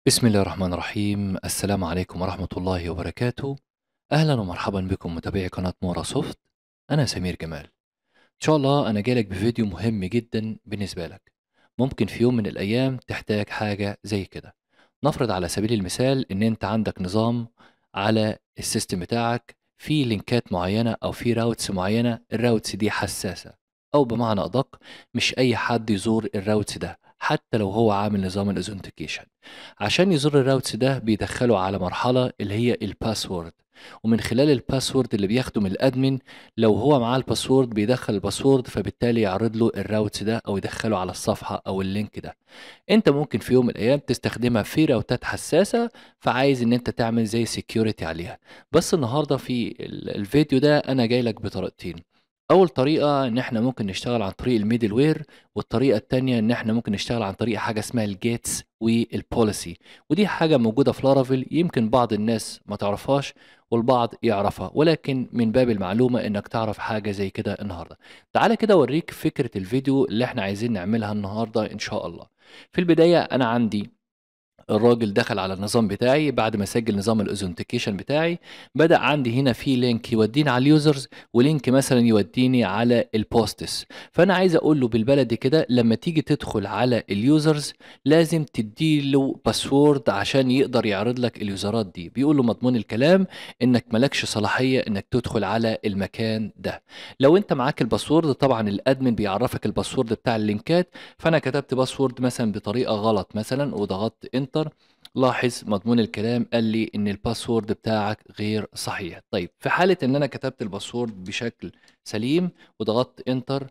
بسم الله الرحمن الرحيم. السلام عليكم ورحمة الله وبركاته. أهلا ومرحبا بكم متابعي قناة مورا سوفت. أنا سمير جمال. إن شاء الله أنا جايلك بفيديو مهم جدا بالنسبة لك. ممكن في يوم من الأيام تحتاج حاجة زي كده. نفرض على سبيل المثال إن أنت عندك نظام على السيستم بتاعك، في لينكات معينة أو في راوتس معينة، الراوتس دي حساسة، أو بمعنى أدق مش أي حد يزور الراوتس ده حتى لو هو عامل نظام الاوثنتيكيشن. عشان يزور الراوتس ده بيدخله على مرحلة اللي هي الباسورد، ومن خلال الباسورد اللي بياخده من الادمن، لو هو معاه الباسورد بيدخل الباسورد، فبالتالي يعرض له الراوتس ده او يدخله على الصفحة او اللينك ده. انت ممكن في يوم من الايام تستخدمها في راوتات حساسة، فعايز ان انت تعمل زي سيكيورتي عليها. بس النهاردة في الفيديو ده انا جاي لك بطريقتين. اول طريقة ان احنا ممكن نشتغل عن طريق الميدل وير، والطريقة التانية ان احنا ممكن نشتغل عن طريق حاجة اسمها الجيتس والبوليسي. ودي حاجة موجودة في لارافيل، يمكن بعض الناس ما تعرفهاش والبعض يعرفها، ولكن من باب المعلومة انك تعرف حاجة زي كده النهاردة. تعالى كده اوريك فكرة الفيديو اللي احنا عايزين نعملها النهاردة ان شاء الله. في البداية أنا عندي الراجل دخل على النظام بتاعي بعد ما سجل نظام الاوثنتيكيشن بتاعي. بدأ عندي هنا في لينك يوديني على اليوزرز، ولينك مثلا يوديني على البوستس. فانا عايز اقول له بالبلدي كده، لما تيجي تدخل على اليوزرز لازم تديله باسورد عشان يقدر يعرض لك اليوزرات دي. بيقول له مضمون الكلام انك مالكش صلاحية انك تدخل على المكان ده. لو انت معاك الباسورد، طبعا الادمن بيعرفك الباسورد بتاع اللينكات. فانا كتبت باسورد مثلا بطريقه غلط مثلا وضغطت انتر، لاحظ مضمون الكلام قال لي ان الباسورد بتاعك غير صحيح. طيب في حاله ان انا كتبت الباسورد بشكل سليم وضغطت انتر،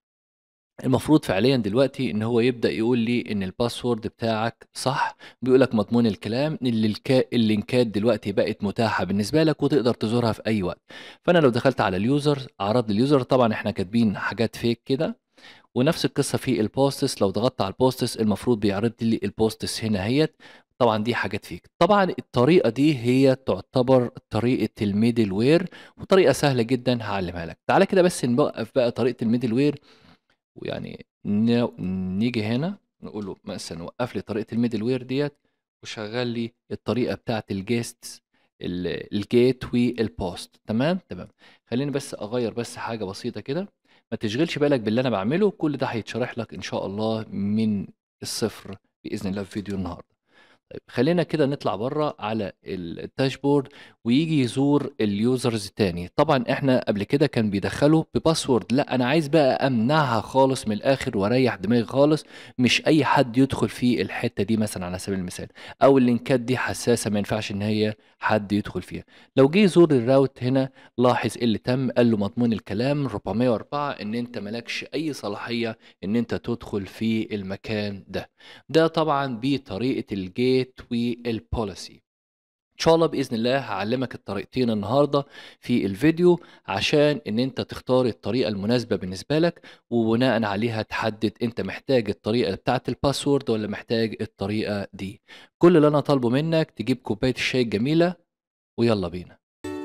المفروض فعليا دلوقتي ان هو يبدا يقول لي ان الباسورد بتاعك صح. بيقول لك مضمون الكلام ان اللينكات دلوقتي بقت متاحه بالنسبه لك وتقدر تزورها في اي وقت. فانا لو دخلت على اليوزر، عرض لي اليوزر، طبعا احنا كاتبين حاجات فيك كده. ونفس القصة في البوستس، لو ضغطت على البوستس المفروض بيعرض لي البوستس هنا اهيت. طبعا دي حاجات فيك. طبعا الطريقة دي هي تعتبر طريقة الميدل وير، وطريقة سهلة جدا هعلمها لك. تعالى كده بس نوقف بقى طريقة الميدل وير، ويعني نيجي هنا نقول له مثلا وقف لي طريقة الميدل وير ديت، وشغل لي الطريقة بتاعت الجيست، الجيت والبوست. تمام تمام. خليني بس اغير بس حاجة بسيطة كده. ما تشغلش بالك باللي انا بعمله، كل ده هيتشرح لك ان شاء الله من الصفر باذن الله في فيديو النهارده. طيب خلينا كده نطلع بره على الداشبورد، ويجي يزور اليوزرز تاني. طبعا احنا قبل كده كان بيدخلوا بباسورد، لا انا عايز بقى امنعها خالص من الاخر واريح دماغي خالص. مش اي حد يدخل في الحتة دي مثلا على سبيل المثال، او اللينكات دي حساسة ما ينفعش ان هي حد يدخل فيها. لو جه يزور الراوت هنا، لاحظ إيه اللي تم. قال له مضمون الكلام 404 ان انت مالكش اي صلاحية ان انت تدخل في المكان ده. ده طبعا بطريقة الجيت والبوليسي. ان شاء الله باذن الله هعلمك الطريقتين النهارده في الفيديو، عشان ان انت تختار الطريقه المناسبه بالنسبه لك، وبناء عليها تحدد انت محتاج الطريقه بتاعه الباسورد ولا محتاج الطريقه دي. كل اللي انا طالبه منك تجيب كوبايه الشاي الجميله، ويلا بينا.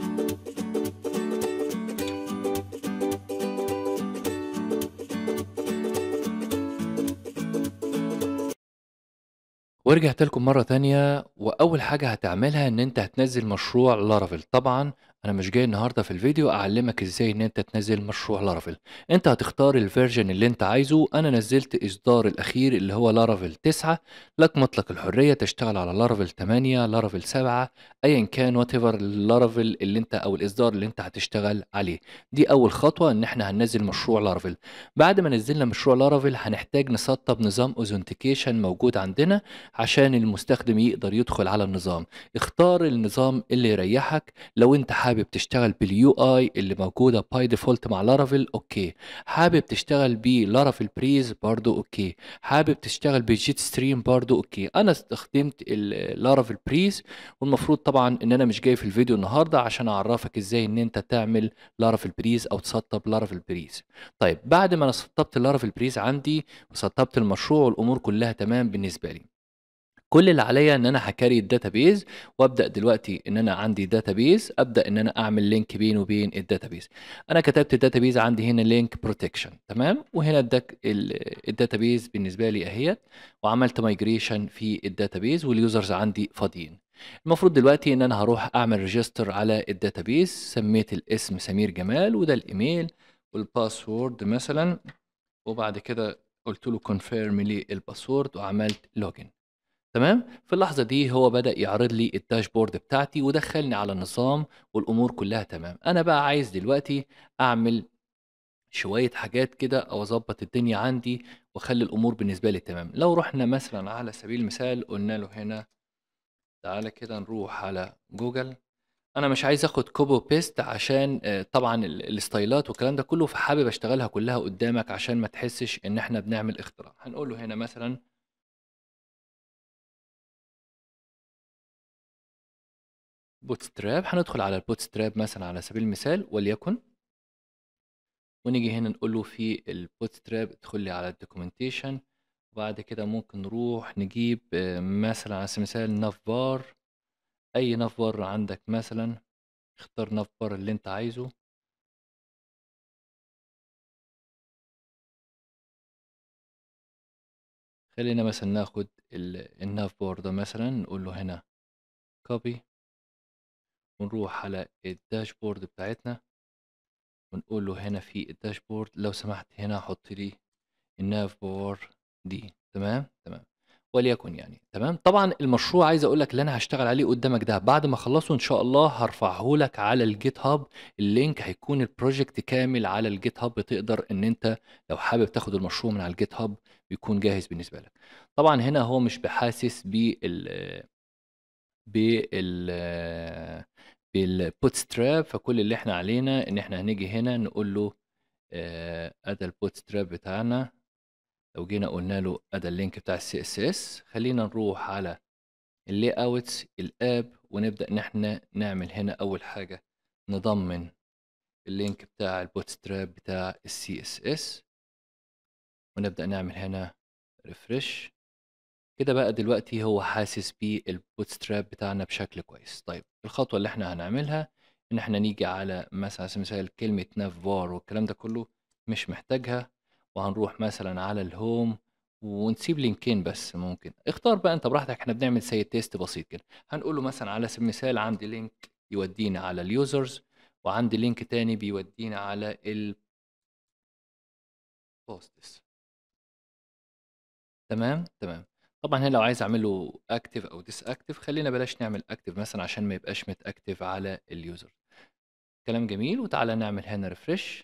ورجعت لكم مرة تانية، وأول حاجة هتعملها إن أنت هتنزل مشروع لارافيل. طبعا أنا مش جاي النهاردة في الفيديو أعلمك إزاي إن أنت تنزل مشروع لارافيل. أنت هتختار الفيرجن اللي أنت عايزه. أنا نزلت إصدار الأخير اللي هو لارافيل 9. لك مطلق الحرية تشتغل على لارافيل 8، لارافيل 7، أيا كان وات ايفر اللارافيل اللي أنت أو الإصدار اللي أنت هتشتغل عليه. دي أول خطوة، إن إحنا هننزل مشروع لارافيل. بعد ما نزلنا مشروع لارافيل هنحتاج نسطب نظام اوثنتيكيشن موجود عندنا عشان المستخدم يقدر يدخل على النظام. اختار النظام اللي يريحك. لو انت حابب تشتغل باليو اي اللي موجوده باي ديفولت مع لارافيل، اوكي. حابب تشتغل بلارافيل بريز، برضو اوكي. حابب تشتغل بجيت ستريم، برضو اوكي. انا استخدمت لارافيل بريز، والمفروض طبعا ان انا مش جاي في الفيديو النهارده عشان اعرفك ازاي ان انت تعمل لارافيل بريز او تسطب لارافيل بريز. طيب بعد ما انا سطبت لارافيل بريز عندي وسطبت المشروع والامور كلها تمام بالنسبه لي، كل اللي عليّا إن أنا هاكريت database وأبدأ دلوقتي إن أنا عندي database أبدأ إن أنا أعمل link بينه وبين الdatabase. أنا كتبت database عندي هنا link protection تمام، وهنا الdatabase بالنسبة لي أهيّة، وعملت migration في الdatabase والusers عندي فاضيين. المفروض دلوقتي إن أنا هاروح أعمل register على الdatabase، سميت الاسم سمير جمال وده الإيميل والpassword مثلًا، وبعد كده قُلت له confirm لي الpassword وعملت login. تمام؟ في اللحظة دي هو بدأ يعرض لي الداشبورد بتاعتي ودخّلني على النظام والأمور كلّها تمام. أنا بقى عايز دلوقتي أعمل شوية حاجات كده أو أضبّط الدنيا عندي وأخلّي الأمور بالنسبة لي تمام. لو رُحنا مثلًا على سبيل المثال قُلنا له هنا تعالَ كده نروح على جوجل، أنا مش عايز آخُد copy وpaste عشان طبعًا الإستايلات والكلام ده كلّه، فحابب أشتغلها كلّها قدّامك عشان ما تحسّش إن إحنا بنعمل اختراع. هنقول له هنا مثلًا bootstrap، هندخل على الbootstrap مثلًا على سبيل المثال وليكن، ونيجي هنا نقول له في الbootstrap ادخل لي على الdocumentation، وبعد كده ممكن نروح نجيب مثلًا على سبيل المثال navbar، أي navbar عندك مثلًا، اختار navbar اللي أنت عايزه. خلّينا مثلًا ناخد الnavbar ده مثلًا نقول له هنا copy، ونروح على الdashboard بتاعتنا، ونقول له هنا في الdashboard لو سمحت هنا حُط لي النافبار دي، تمام، تمام، وليكن يعني، تمام. طبعًا المشروع عايز أقول لك اللي أنا هاشتغل عليه قدّامك ده بعد ما أخلّصه إن شاء الله هارفعه لك على الGitHub، الlink هيكون الproject كامل على الGitHub، تقدر إن أنت لو حابب تاخد المشروع من على الGitHub بيكون جاهز بالنسبة لك. طبعًا هنا هو مش بحاسس بال بالbootstrap، فكل اللي إحنا علينا إن إحنا هنيجي هنا نقول له أدا الbootstrap بتاعنا، لو جينا قُلنا له أدا اللينك بتاع الCSS، خلّينا نروح على الlayouts الآب ونبدأ إن إحنا نعمل هنا أول حاجة نضمّن اللينك بتاع الbootstrap بتاع الCSS، ونبدأ نعمل هنا refresh. كده بقى دلوقتي هو حاسس بالbootstrap بتاعنا بشكل كويس. طيب الخطوة اللي إحنا هنعملها إن إحنا نيجي على مثلًا على سبيل المثال كلمة navbar والكلام ده كلّه مش محتاجها، وهنروح مثلًا على الhome ونسيب لينكين بس ممكن، اختار بقى أنت براحتك، إحنا بنعمل زي test بسيط كده. هنقول له مثلًا على سبيل المثال عندي لينك يودينا على الusers، وعندي لينك تاني بيودينا على الposts. تمام، تمام. طبعًا هنا لو عايز أعمله active أو disactive خلّينا بلاش نعمل active مثلًا عشان ما يبقاش متactive على الuser. كلام جميل، وتعالَ نعمل هنا refresh.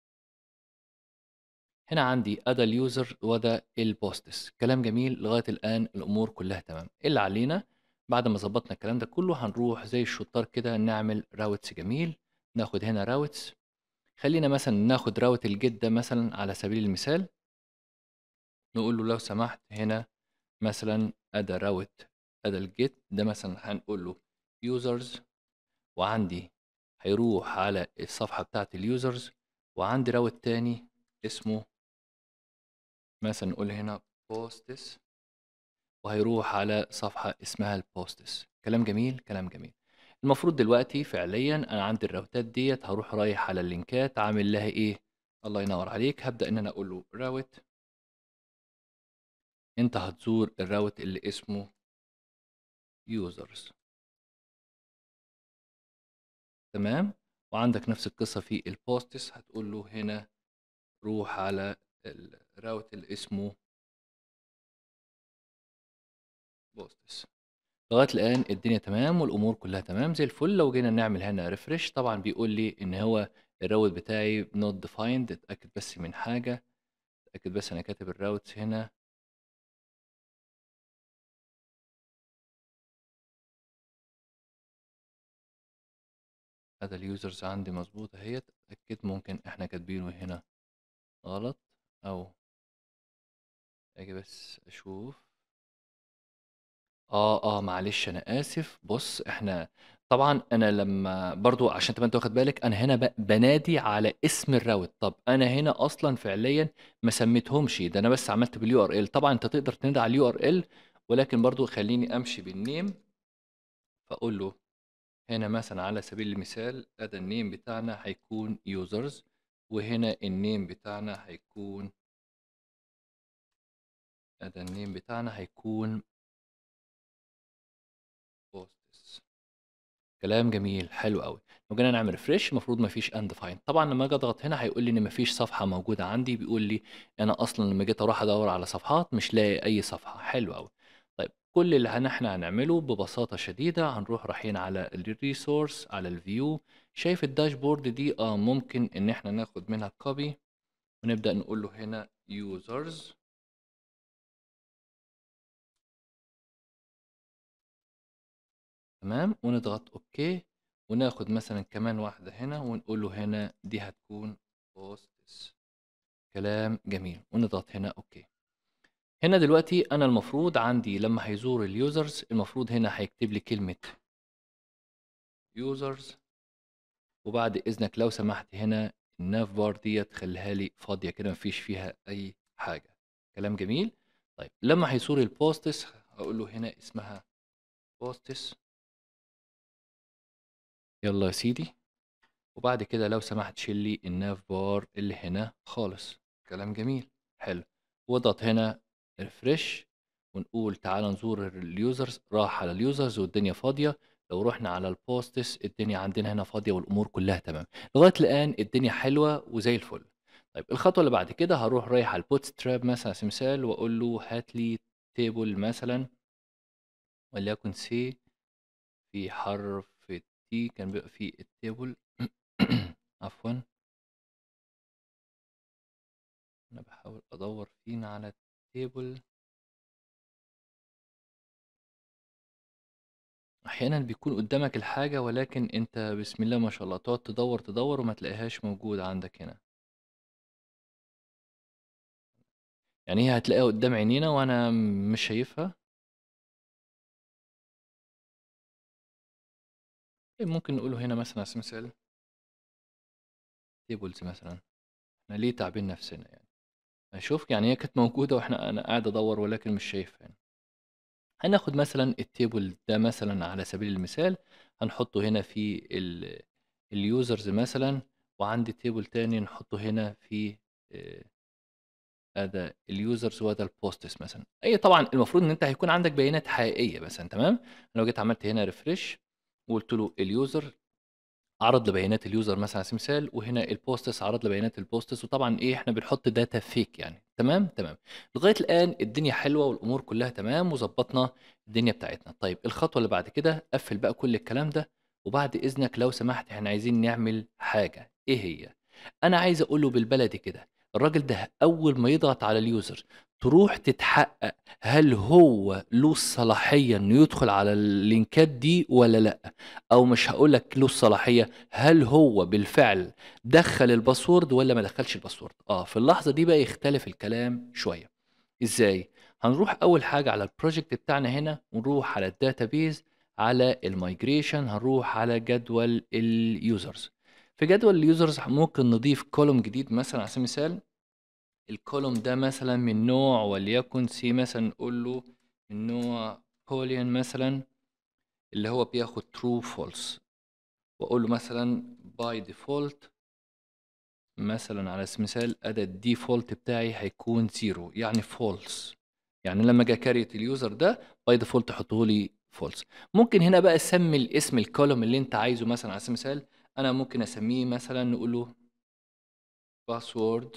هنا عندي أدا الuser وأدا الposts، كلام جميل لغاية الآن الأمور كلّها تمام. اللي علينا بعد ما ضبطنا الكلام ده كلّه هنروح زي الشطار كده نعمل routes جميل، ناخد هنا routes، خلّينا مثلًا ناخد route الget ده مثلًا على سبيل المثال، نقول له لو سمحت هنا مثلًا أدا route أدا الget ده مثلًا هنقول له users، وعندي هيروح على الصفحة بتاعة الusers، وعندي route تاني اسمه مثلًا نقول هنا posts، وهيروح على صفحة اسمها الposts. كلام جميل، كلام جميل. المفروض دلوقتي فعليًا أنا عندي الراوتات ديّة هاروح رايح على اللينكات عامل لها إيه، الله ينور عليك، هابدأ إن أنا أقول له route، أنت هتزور الroute اللي اسمه users، تمام، وعندك نفس القصة في الposts، هتقول له هنا روح على الroute اللي اسمه posts. لغاية الآن الدنيا تمام والأمور كلّها تمام زي الفل. لو جينا نعمل هنا refresh طبعًا بيقول لي إن هو الroute بتاعي not defined، اتأكد بس من حاجة، اتأكد بس أنا كاتب الroutes هنا. أدا الusers عندي مضبوطة أهيّة، اتأكد ممكن إحنا كاتبينه هنا غلط، أو آجي بس أشوف. معلش أنا آسف. بُص، إحنا طبعًا أنا لمّا برضه عشان تبقى أنت واخد بالك، أنا هنا بانادي على اسم الroute، طَب أنا هنا أصلًا فعليًا ما سميتهمش، ده أنا بس عملت بالURL. طبعًا أنت تقدر تنادي على الURL ولكن برضو خليني امشي بالنيم، فاقول له هنا مثلا على سبيل المثال ادي النيم بتاعنا هيكون يوزرز، وهنا النيم بتاعنا هيكون بوستس. كلام جميل، حلو قوي. لو جينا نعمل ريفريش المفروض مفيش اند فايند. طبعا لما اجي اضغط هنا هيقول لي ان مفيش صفحه موجوده عندي، بيقول لي انا اصلا لما جيت اروح ادور على صفحات مش لاقي اي صفحه. حلو قوي. طيب كل اللي احنا هنعمله ببساطه شديده هنروح رايحين على الريسورس، على الفيو. شايف الداشبورد دي؟ ممكن ان احنا ناخد منها كوبي ونبدا نقول له هنا يوزرز. تمام، ونضغط اوكي، وناخد مثلا كمان واحده هنا ونقول له هنا دي هتكون بوستس. كلام جميل، ونضغط هنا اوكي. هنا دلوقتي انا المفروض عندي لما هيزور اليوزرز المفروض هنا هيكتب لي كلمة يوزرز، وبعد اذنك لو سمحت هنا الناف بار ديت خليها لي فاضية كده مفيش فيها اي حاجة. كلام جميل. طيب لما هيزور البوستس هقول له هنا اسمها بوستس. يلا يا سيدي، وبعد كده لو سمحت شيل لي الناف بار اللي هنا خالص. كلام جميل، حلو. واضغط هنا ريفرش ونقول تعال نزور اليوزرز. راح على اليوزرز والدنيا فاضيه. لو رحنا على البوستس الدنيا عندنا هنا فاضيه والامور كلها تمام. لغايه الان الدنيا حلوه وزي الفل. طيب الخطوه اللي بعد كده هروح رايح على البوت ستراب مثلا على سبيل المثال واقول له هات لي تيبل مثلا وليكن سي في حرف تي، كان بيبقى فيه التيبل عفوا، انا بحاول ادور فينا على التيبل. احيانا بيكون قدامك الحاجة ولكن انت بسم الله ما شاء الله تقعد تدور تدور وما تلاقيهاش موجودة عندك هنا. يعني هي هتلاقيها قدام عينينا وانا مش شايفها. طيب ممكن نقوله هنا مثلا على سبيل المثال تيبلز مثلا. احنا ليه تعبين نفسنا يعني؟ شوف يعني هي كانت موجودة واحنا انا قاعد ادور ولكن مش شايفها يعني. هناخد مثلا التيبل ده مثلا على سبيل المثال هنحطه هنا في اليوزرز مثلا، وعندي تيبل تاني نحطه هنا في هذا اليوزرز وهذا البوستس مثلا. اي طبعا المفروض ان انت هيكون عندك بيانات حقيقيه مثلا. تمام، لو جيت عملت هنا ريفرش وقلت له اليوزر عرض لبيانات اليوزر مثلا على سبيل المثال، وهنا البوستس عرض لبيانات البوستس، وطبعا ايه احنا بنحط داتا فيك يعني. تمام تمام، لغايه الان الدنيا حلوه والامور كلها تمام وظبطنا الدنيا بتاعتنا. طيب الخطوه اللي بعد كده قفل بقى كل الكلام ده، وبعد اذنك لو سمحت احنا عايزين نعمل حاجه. ايه هي؟ انا عايز اقول له بالبلدي كده الراجل ده اول ما يضغط على اليوزر تروح تتحقق هل هو له الصلاحيه انه يدخل على اللينكات دي ولا لا. او مش هقول لك له الصلاحيه، هل هو بالفعل دخل الباسورد ولا ما دخلش الباسورد. في اللحظه دي بقى يختلف الكلام شويه. ازاي؟ هنروح اول حاجه على البروجكت بتاعنا هنا ونروح على الداتابيز، على المايجريشن هنروح على جدول اليوزرز. في جدول اليوزرز ممكن نضيف كولوم جديد مثلا على سبيل المثال. الكولوم ده مثلا من نوع وليكن سي مثلا نقول له من نوع بوليان مثلا، اللي هو بياخد true false، واقول له مثلا by default مثلا على سبيل المثال ادى الديفولت بتاعي هيكون 0 يعني false. يعني لما اجي كاريت اليوزر ده باي ديفولت حطه لي false. ممكن هنا بقى اسمي الاسم الكولوم اللي انت عايزه مثلا على سبيل المثال. انا ممكن اسميه مثلا نقول له باسورد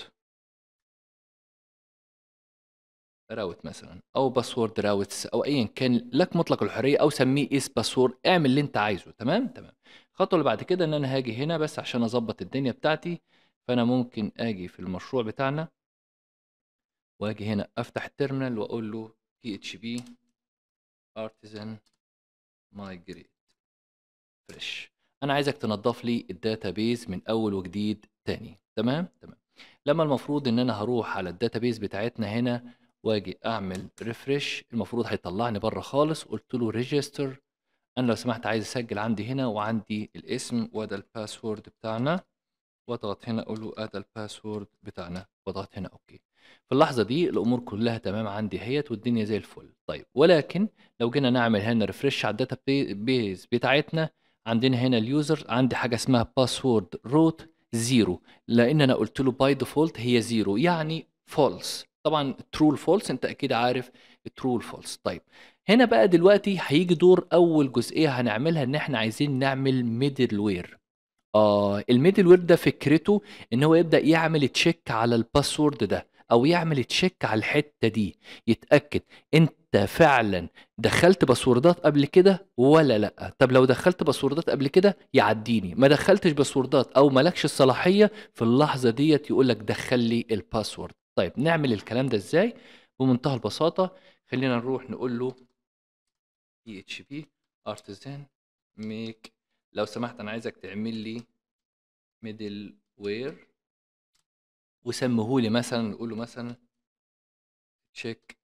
راوت مثلا، او باسورد راوتس، او ايا كان لك مطلق الحريه، او سميه اس باسورد، اعمل اللي انت عايزه. تمام تمام. الخطوه اللي بعد كده ان انا هاجي هنا بس عشان اظبط الدنيا بتاعتي، فانا ممكن اجي في المشروع بتاعنا واجي هنا افتح التيرمينال واقول له PHP artisan migrate fresh. انا عايزك تنظف لي الداتابيز من اول وجديد تاني. تمام تمام. لما المفروض ان انا هروح على الداتابيز بتاعتنا هنا واجي اعمل ريفرش المفروض هيطلعني بره خالص. قلت له ريجستر، انا لو سمحت عايز اسجل عندي هنا وعندي الاسم وده الباسورد بتاعنا، واضغط هنا اقول له ادي الباسورد بتاعنا واضغط هنا اوكي. في اللحظة دي الأمور كلها تمام عندي اهيّة والدنيا زي الفل. طيب ولكن لو جينا نعمل هنا refresh على الdata base بتاعتنا، عندنا هنا الuser عندي حاجة اسمها password root 0 لإن أنا قُلت له by default هي 0 يعني false. طبعًا true لfalse أنت أكيد عارف الtrue لfalse. طيب هنا بقى دلوقتي هييجي دور أول جزئية هنعملها إن إحنا عايزين نعمل middleware. الmiddleware ده فكرته إن هو يبدأ يعمل check على الpassword ده، أو يعمل check على الحتّة دي، يتأكد أنت فعلًا دخّلت باسوردات قبل كده والّا لأ. طب لو دخّلت باسوردات قبل كده يعدّيني، ما دخّلتش باسوردات أو ما لكش الصلاحية، في اللحظة ديّة يقول لك دخّل لي الpassword. طيب نعمل الكلام ده إزاي؟ بمنتهى البساطة، خلّينا نروح نقول له PHP artisan make، لو سمحت أنا عايزك تعمل لي middleware وسمّيه لي مثلًا، نقول له مثلًا check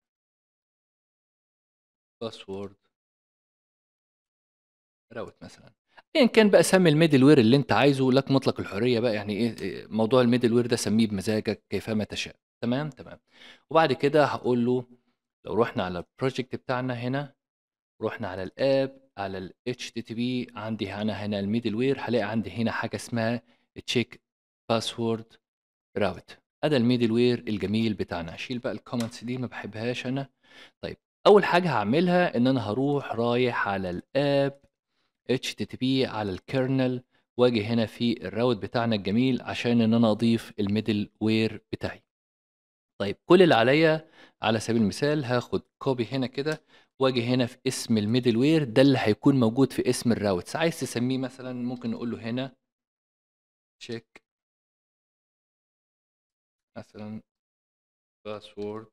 password route مثلًا. أيًا كان بقى سمّي الmiddleware اللي أنت عايزه، لك مطلق الحرية بقى، يعني إيه موضوع الmiddleware ده سمّيه بمزاجك كيفما تشاء. تمام، تمام. وبعد كده هاقول له لو رُحنا على الproject بتاعنا هنا، رُحنا على الapp على الHTTP، عندي أنا هنا الmiddleware، هالاقي عندي هنا حاجة اسمها check password route. أدا الmiddleware الجميل بتاعنا. هاشيل بقى الcomments دي ما باحبهاش أنا. طيب أول حاجة هاعملها إن أنا هاروح رايح على الapp HTTP على الkernel، وآجي هنا في الroute بتاعنا الجميل عشان إن أنا أضيف الmiddleware بتاعي. طيب كل اللي عليّا على سبيل المثال هاخد copy هنا كده، وآجي هنا في اسم الmiddleware ده اللي هيكون موجود في اسم الroutes. عايز تسميه مثلًا ممكن نقول له هنا check مثلًا password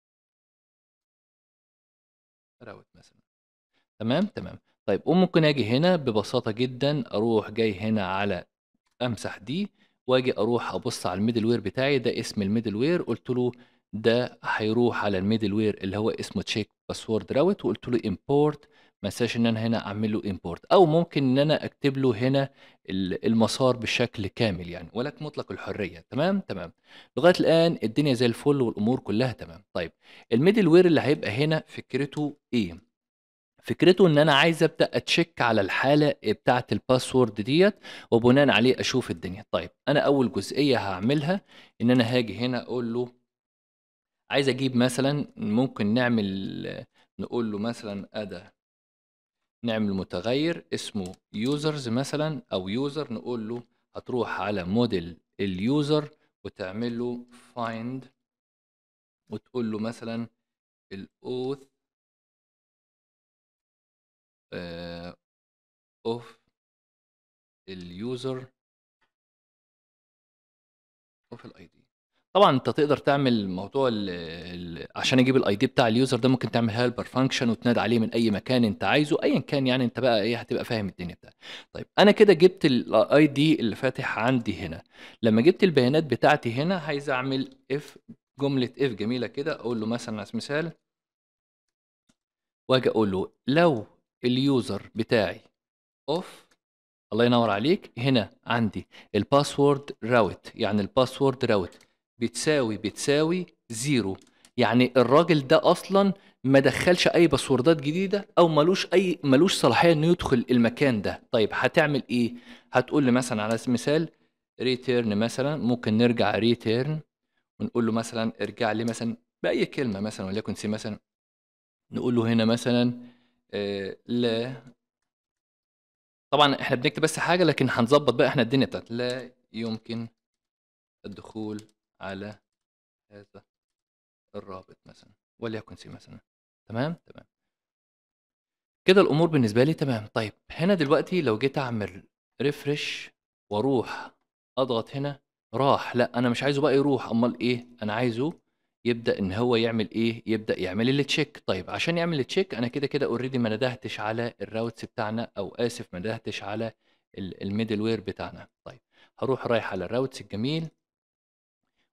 route مثلًا. تمام، تمام. طيب وممكن آجي هنا ببساطة جدًا أروح جاي هنا على أمسح دي، وآجي أروح أبُص على الmiddleware بتاعي، ده اسم الmiddleware، قُلت له ده هيروح على الmiddleware اللي هو اسمه check password route، وقُلت له import. ما انساش إن أنا هنا أعمل له import، أو ممكن إن أنا أكتب له هنا المسار بشكل كامل يعني، ولك مطلق الحرية. تمام، تمام. لغاية الآن الدنيا زي الفل والأمور كلها تمام. طيب الmiddleware اللي هيبقى هنا فكرته إيه؟ فكرته إن أنا عايز أبدأ أتشيك على الحالة بتاعة الباسورد ديّة، وبناءً عليه أشوف الدنيا. طيب أنا أول جزئية هاعملها إن أنا هاجي هنا أقول له عايز أجيب مثلًا، ممكن نقول له مثلًا نعمل متغير اسمه users مثلًا أو user، نقول له هتروح على model الuser وتعمل له find، وتقول له مثلًا الauth of الuser of الID. طبعًا أنت تقدر تعمل موضوع ال ال عشان أجيب الID بتاع الuser ده، ممكن تعمل helper function وتنادي عليه من أي مكان أنت عايزه، أيًا كان يعني أنت بقى إيه هتبقى فاهم الدنيا بتاعتك. طيب أنا كده جبت الID اللي فاتح عندي هنا. لمّا جبت البيانات بتاعتي هنا عايز أعمل if، جملة if جميلة كده، أقول له مثلًا على سبيل المثال، وآجي أقول له لو الuser بتاعي off، الله ينور عليك، هنا عندي الباسورد راوت، يعني الباسورد راوت بتساوي 0، يعني الراجل ده أصلًا ما دخّلش أي باسوردات جديدة، أو مالوش صلاحية إنه يدخل المكان ده. طيب هتعمل إيه؟ هتقول لي مثلًا على سبيل المثال return مثلًا، ممكن نرجع return ونقول له مثلًا ارجع لي مثلًا بأي كلمة مثلًا وليكن مثلًا، نقول له هنا مثلًا لا، طبعًا إحنا بنكتب بس حاجة، لكن هنضبّط بقى إحنا الدنيا بتاعة لا يمكن الدخول على هذا الرابط مثلًا، وليكن مثلًا. تمام، تمام. كده الأمور بالنسبة لي تمام. طيب هنا دلوقتي لو جيت أعمل refresh وأروح أضغط هنا، راح. لأ أنا مش عايزه بقى يروح، أمّال إيه، أنا عايزه يبدأ إن هو يعمل إيه، يبدأ يعمل الcheck. طيب عشان يعمل الcheck أنا كده already ما ندهتش على الroutes بتاعنا، أو آسف ما ندهتش على الmiddleware بتاعنا. طيب هاروح رايح على الroutes الجميل،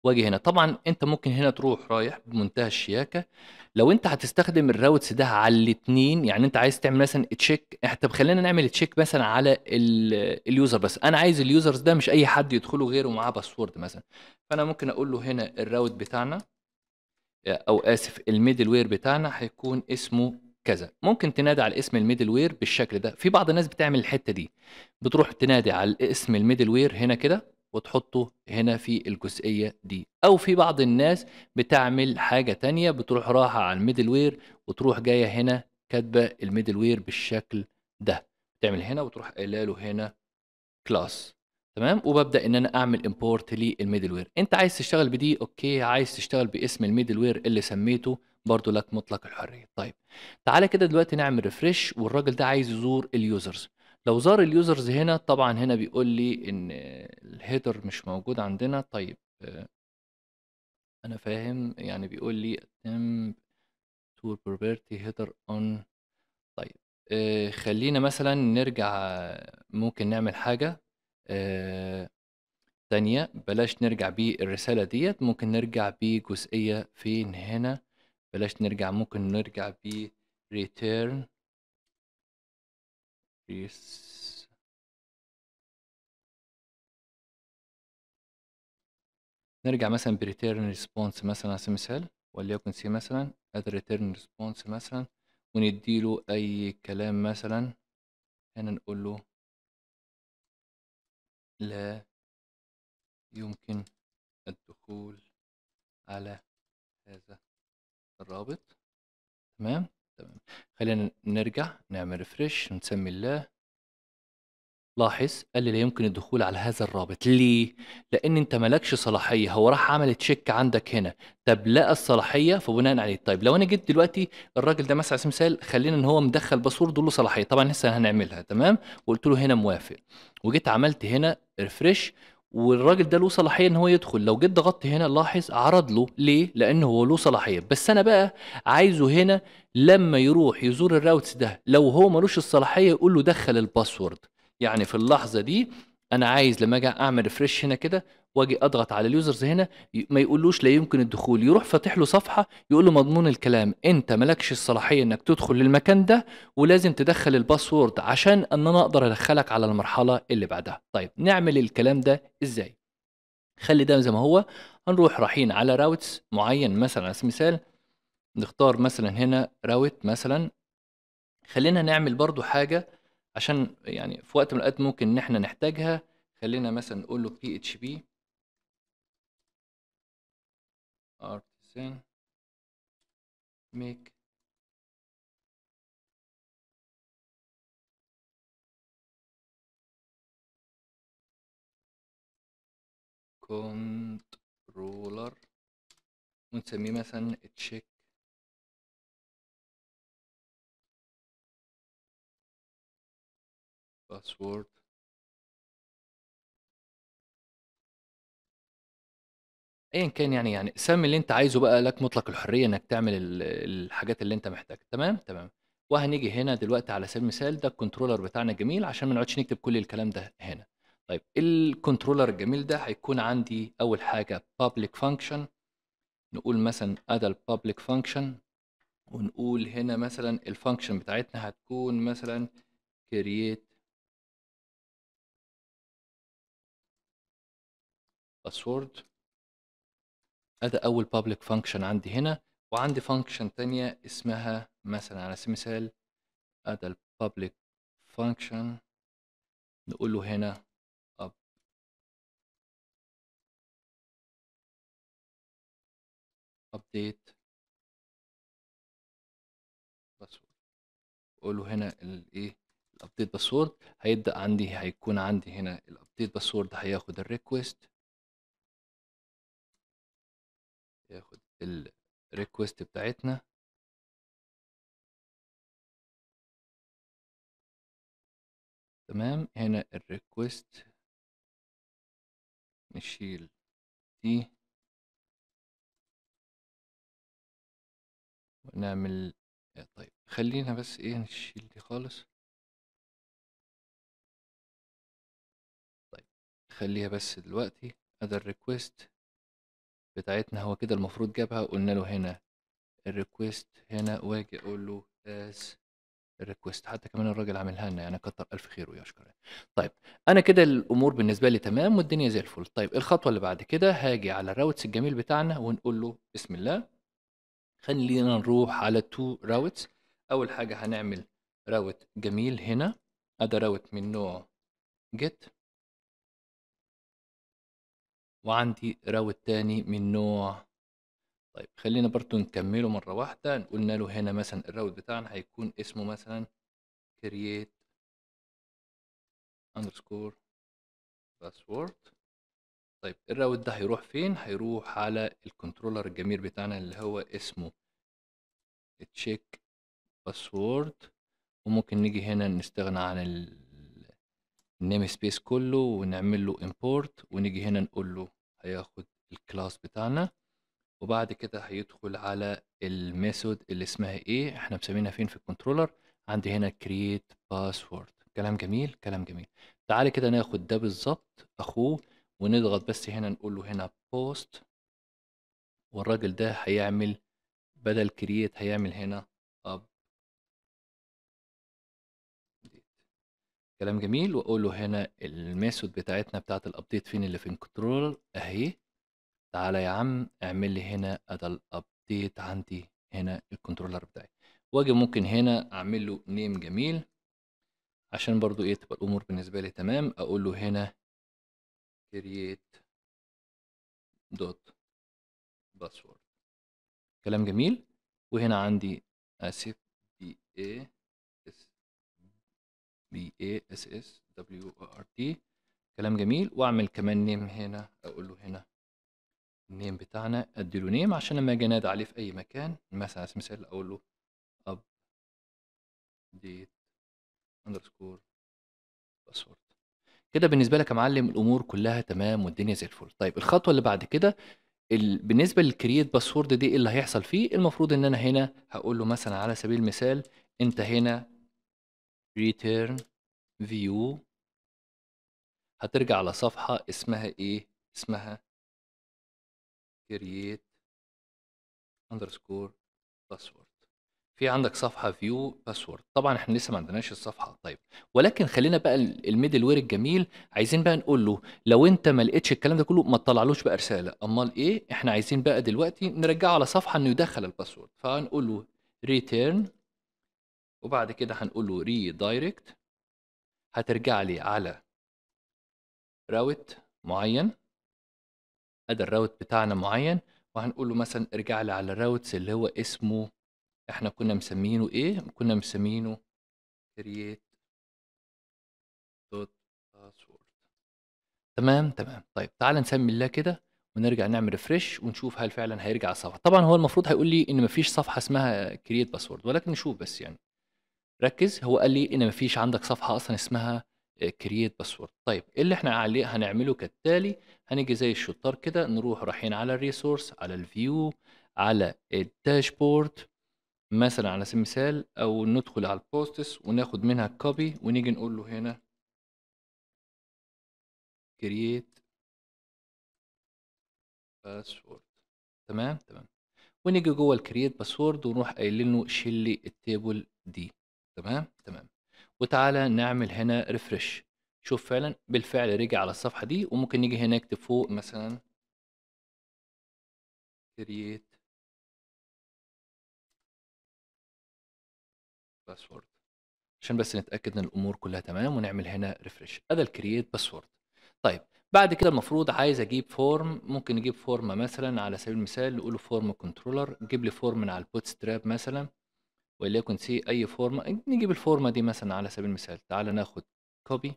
واجي هنا. طبعا انت ممكن هنا تروح رايح بمنتهى الشياكه، لو انت هتستخدم الراوتس ده على الاثنين، يعني انت عايز تعمل مثلا تشيك، طب خلينا نعمل تشيك مثلا على اليوزر بس، انا عايز اليوزرز ده مش اي حد يدخله غيره معاه باسورد مثلا. فانا ممكن اقول له هنا الراوت بتاعنا، او اسف الميدل وير بتاعنا هيكون اسمه كذا. ممكن تنادي على اسم الميدل وير بالشكل ده. في بعض الناس بتعمل الحته دي، بتروح تنادي على اسم الميدل وير هنا كده وتحطه هنا في الجزئيه دي. او في بعض الناس بتعمل حاجه تانية، بتروح رايحه على الميدل وير وتروح جايه هنا كاتبه الميدل وير بالشكل ده، تعمل هنا وتروح قايله له هنا كلاس. تمام، وببدا ان انا اعمل امبورت للميدل وير. انت عايز تشتغل بدي اوكي، عايز تشتغل باسم الميدل وير اللي سميته برضو لك مطلق الحريه. طيب تعالى كده دلوقتي نعمل ريفرش، والراجل ده عايز يزور اليوزرز. لو زار اليوزرز هنا طبعا هنا بيقول لي ان الهيدر مش موجود عندنا. طيب انا فاهم، يعني بيقول لي attempt to property header on. طيب خلينا مثلا نرجع، ممكن نعمل حاجه تانية. بلاش نرجع بالرسالة ديت، ممكن نرجع بجزئية فين هنا. بلاش نرجع، ممكن نرجع ب return res- نرجع مثلا ب return response مثلا على سبيل المثال، وليكن سي مثلا add return response مثلا، ونديله أي كلام مثلا. هنا نقول له لا يمكن الدخول على هذا الرابط. تمام. تمام، خلينا نرجع نعمل ريفرش ونسمي الله. لاحظ قال لي لا يمكن الدخول على هذا الرابط. ليه؟ لان انت مالكش صلاحيه. هو راح عمل تشيك عندك هنا، طب لقى الصلاحيه فبناء عليه. طيب لو انا جيت دلوقتي، الراجل ده مثلا على سبيل المثال خلينا ان هو مدخل باسورد له صلاحيه، طبعا لسه هنعملها تمام، وقلت له هنا موافق، وجيت عملت هنا ريفرش، والراجل ده له صلاحيه ان هو يدخل. لو جيت ضغطت هنا لاحظ عرض له ليه، لانه هو له صلاحيه. بس انا بقى عايزه هنا لما يروح يزور الراوتس ده، لو هو ملوش الصلاحيه يقول له دخل الباسورد. يعني في اللحظه دي انا عايز لما اجي اعمل ريفرش هنا كده واجي اضغط على اليوزرز هنا، ما يقولوش لا يمكن الدخول، يروح فاتح له صفحه يقول له مضمون الكلام انت مالكش الصلاحيه انك تدخل للمكان ده، ولازم تدخل الباسورد عشان ان انا اقدر ادخلك على المرحله اللي بعدها. طيب نعمل الكلام ده ازاي؟ خلي ده زي ما هو. هنروح رايحين على راوتس معين مثلا على سبيل المثال، نختار مثلا هنا راوت مثلا. خلينا نعمل برضو حاجة عشان يعني في وقت من الأوقات ممكن إن إحنا نحتاجها. خلينا مثلا نقول له PHP artisan make controller، ونسميه مثلا check password. ايا كان، يعني سمي اللي انت عايزه بقى، لك مطلق الحريه انك تعمل الحاجات اللي انت محتاجها. تمام تمام. وهنيجي هنا دلوقتي على سبيل المثال، ده الكنترولر بتاعنا جميل عشان ما نقعدش نكتب كل الكلام ده هنا. طيب الكنترولر الجميل ده هيكون عندي اول حاجه public function. نقول مثلا ادى البابليك فانكشن، ونقول هنا مثلا الفانكشن بتاعتنا هتكون مثلا create password. ادي اول public function عندي هنا. وعندي فانكشن تانية اسمها مثلا على سبيل المثال ادي البابليك فانكشن، نقول له هنا update password. اقول له هنا الايه الابديت باسورد. هيبدا عندي، هيكون عندي هنا الابديت باسورد، هياخد الريكوست، ياخد الريكوست بتاعتنا. تمام، هنا الريكوست نشيل دي ونعمل طيب خلينا بس ايه نشيل دي خالص. طيب خليها بس دلوقتي ادي الريكوست بتاعتنا هو كده المفروض جابها. قلنا له هنا الريكوست هنا، واجي اقول له as الريكوست. حتى كمان الراجل عاملها لنا يعني، كتر الف خيره يشكر. طيب انا كده الامور بالنسبه لي تمام والدنيا زي الفل. طيب الخطوه اللي بعد كده هاجي على الراوتس الجميل بتاعنا ونقول له بسم الله. خلينا نروح على تو راوتس. اول حاجه هنعمل راوت جميل هنا، ادي راوت من نوع جيت، وعندي راوت تاني من نوع. طيب خلينا برضو نكمله مره واحده. قلنا له هنا مثلا الراوت بتاعنا هيكون اسمه مثلا create underscore password. طيب الراوت ده هيروح فين؟ هيروح على الكنترولر الجميل بتاعنا اللي هو اسمه check password. وممكن نيجي هنا نستغنى عن النيم سبيس كله ونعمل له import، ونيجي هنا نقول له هياخد الكلاس بتاعنا، وبعد كده هيدخل على الميثود اللي اسمها ايه، احنا مسمينها فين في الكنترولر. عندي هنا create password. كلام جميل كلام جميل. تعالى كده ناخد ده بالظبط اخوه ونضغط بس هنا نقول له هنا post، والراجل ده هيعمل بدل create هيعمل هنا update. كلام جميل. واقول له هنا الميثود بتاعتنا بتاعت الابديت فين، اللي في الكنترولر اهي. تعالى يا عم اعمل لي هنا ادي الابديت عندي هنا الكنترولر بتاعي. واجي ممكن هنا اعمل له نيم جميل عشان برضو ايه تبقى الامور بالنسبه لي تمام. اقول له هنا create dot password. كلام جميل. وهنا عندي اسف بي اي اس BASSWORD. كلام جميل. واعمل كمان نيم هنا، اقول له هنا النيم بتاعنا اديله نيم عشان لما اجي انادي عليه في اي مكان، مثلا على سبيل المثال اقول له update underscore password. كده بالنسبه لك يا معلم الامور كلها تمام والدنيا زي الفل. طيب الخطوه اللي بعد كده بالنسبه للكرييت باسورد دي، ايه اللي هيحصل فيه؟ المفروض ان انا هنا هقول له مثلا على سبيل المثال انت هنا return view، هترجع على صفحه اسمها ايه؟ اسمها create underscore password. في عندك صفحه فيو باسورد. طبعا احنا لسه ما عندناش الصفحه. طيب ولكن خلينا بقى الميدل وير الجميل، عايزين بقى نقول له لو انت ما لقيتش الكلام ده كله ما تطلعلوش بقى رساله. امال ايه؟ احنا عايزين بقى دلوقتي نرجعه على صفحه انه يدخل الباسورد. فهنقول له return، وبعد كده هنقول له redirect. هترجع لي على راوت معين، ادي الراوت بتاعنا معين، وهنقول له مثلا ارجع لي على الراوتس اللي هو اسمه، احنا كنا مسمينه ايه؟ كنا مسمينه create دوت باسورد. تمام تمام. طيب تعال نسمي الله كده ونرجع نعمل ريفرش ونشوف هل فعلا هيرجع على الصفحه. طبعا هو المفروض هيقول لي ان مفيش صفحه اسمها كرييت باسورد، ولكن نشوف بس يعني. ركز، هو قال لي ان مفيش عندك صفحه اصلا اسمها كرييت باسورد. طيب ايه اللي احنا عليه هنعمله كالتالي. هنيجي زي الشطار كده نروح رايحين على الريسورس، على الفيو، على الداشبورد مثلا على سبيل المثال، او ندخل على البوستس وناخد منها كوبي ونيجي نقول له هنا كرييت باسورد. تمام تمام. ونيجي جوه الكرييت باسورد ونروح قايلين له شيل لي التيبل دي. تمام تمام. وتعالى نعمل هنا ريفرش. شوف فعلا بالفعل رجع على الصفحه دي. وممكن نيجي هنا نكتب فوق مثلا كرييت باسورد عشان بس نتاكد ان الامور كلها تمام، ونعمل هنا ريفرش. ادي الكرييت باسورد. طيب بعد كده المفروض عايز اجيب فورم. ممكن نجيب فورم مثلا على سبيل المثال نقول فورم كنترولر. جيب لي فورم من على البوت ستراب مثلا، وليكن سي اي فورمه. نجيب الفورمه دي مثلا على سبيل المثال. تعال ناخد كوبي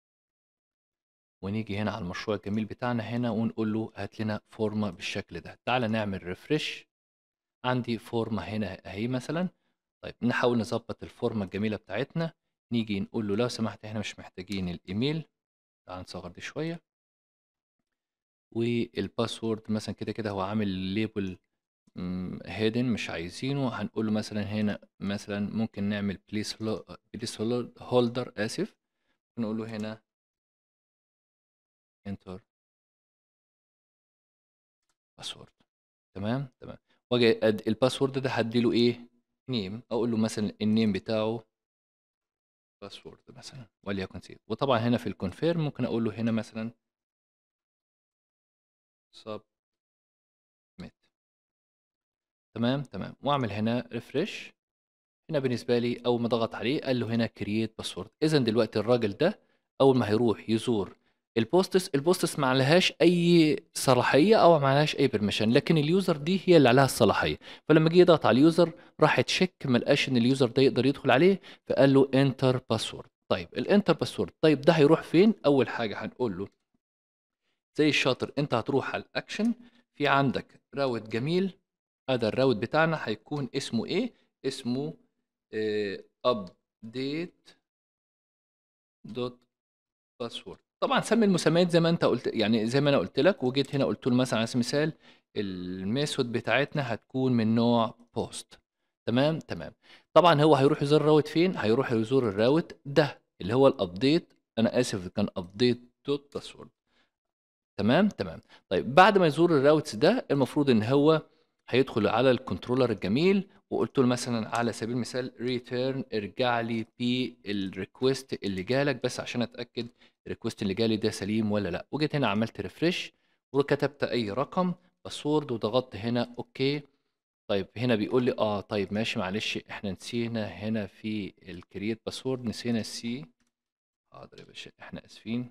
ونيجي هنا على المشروع الجميل بتاعنا هنا ونقول له هات لنا فورمه بالشكل ده. تعال نعمل ريفرش. عندي فورمه هنا اهي مثلا. طيب نحاول نظبط الفورمه الجميله بتاعتنا. نيجي نقول له لو سمحت احنا مش محتاجين الايميل. تعال نصغر دي شويه. والباسورد مثلا كده كده هو عامل ليبل هيدن مش عايزينه. هنقول له مثلا هنا مثلا ممكن نعمل بليس هولدر اسف. نقول له هنا انتر باسورد. تمام، تمام. واجي الباسورد ده هادّي له إيه، name، أقول له مثلًا الname بتاعه باسورد مثلًا وليكن وطبعًا هنا في الconfirm ممكن أقول له هنا مثلًا submit. تمام، تمام، وأعمل هنا refresh. هنا بالنسبة لي أول ما ضغط عليه قال له هنا create password. إذًا دلوقتي الراجل ده أول ما هيروح يزور البوستس ما عليهاش أي صلاحية أو ما عليهاش أي permission، لكن الuser دي هي اللي عليها الصلاحية. فلما جه يضغط على الuser راح check ما لقاش إن الuser ده يقدر يدخل عليه، فقال له enter password. طيب الenter password طيب ده هيروح فين؟ أول حاجة هنقول له زي الشاطر أنت هتروح على الأكشن، في عندك راوت جميل. هذا الراوت بتاعنا هيكون اسمه إيه؟ اسمه update دوت باسورد. طبعًا سمي المسميات زي ما أنت قُلت، يعني زي ما أنا قُلت لك، وجيت هنا قُلت له مثلًا على سبيل المثال الmethod بتاعتنا هتكون من نوع post. تمام، تمام. طبعًا هو هيروح يزور الراوت فين؟ هيروح يزور الراوت ده اللي هو الupdate، أنا آسف كان update دوت باسورد. تمام، تمام. طيب بعد ما يزور الراوتس ده المفروض إن هو هيدخل على الكنترولر الجميل، وقُلت له مثلًا على سبيل المثال return ارجع لي بالrequest اللي جالك بس عشان أتأكد الrequest اللي جالي ده سليم والّا لأ. وجيت هنا عملت refresh وكتبت أي رقم باسورد وضغطت هنا أوكي. طيب هنا بيقول لي طيب ماشي معلش إحنا نسينا هنا في الcreate password نسينا حاضر يا باشا إحنا آسفين.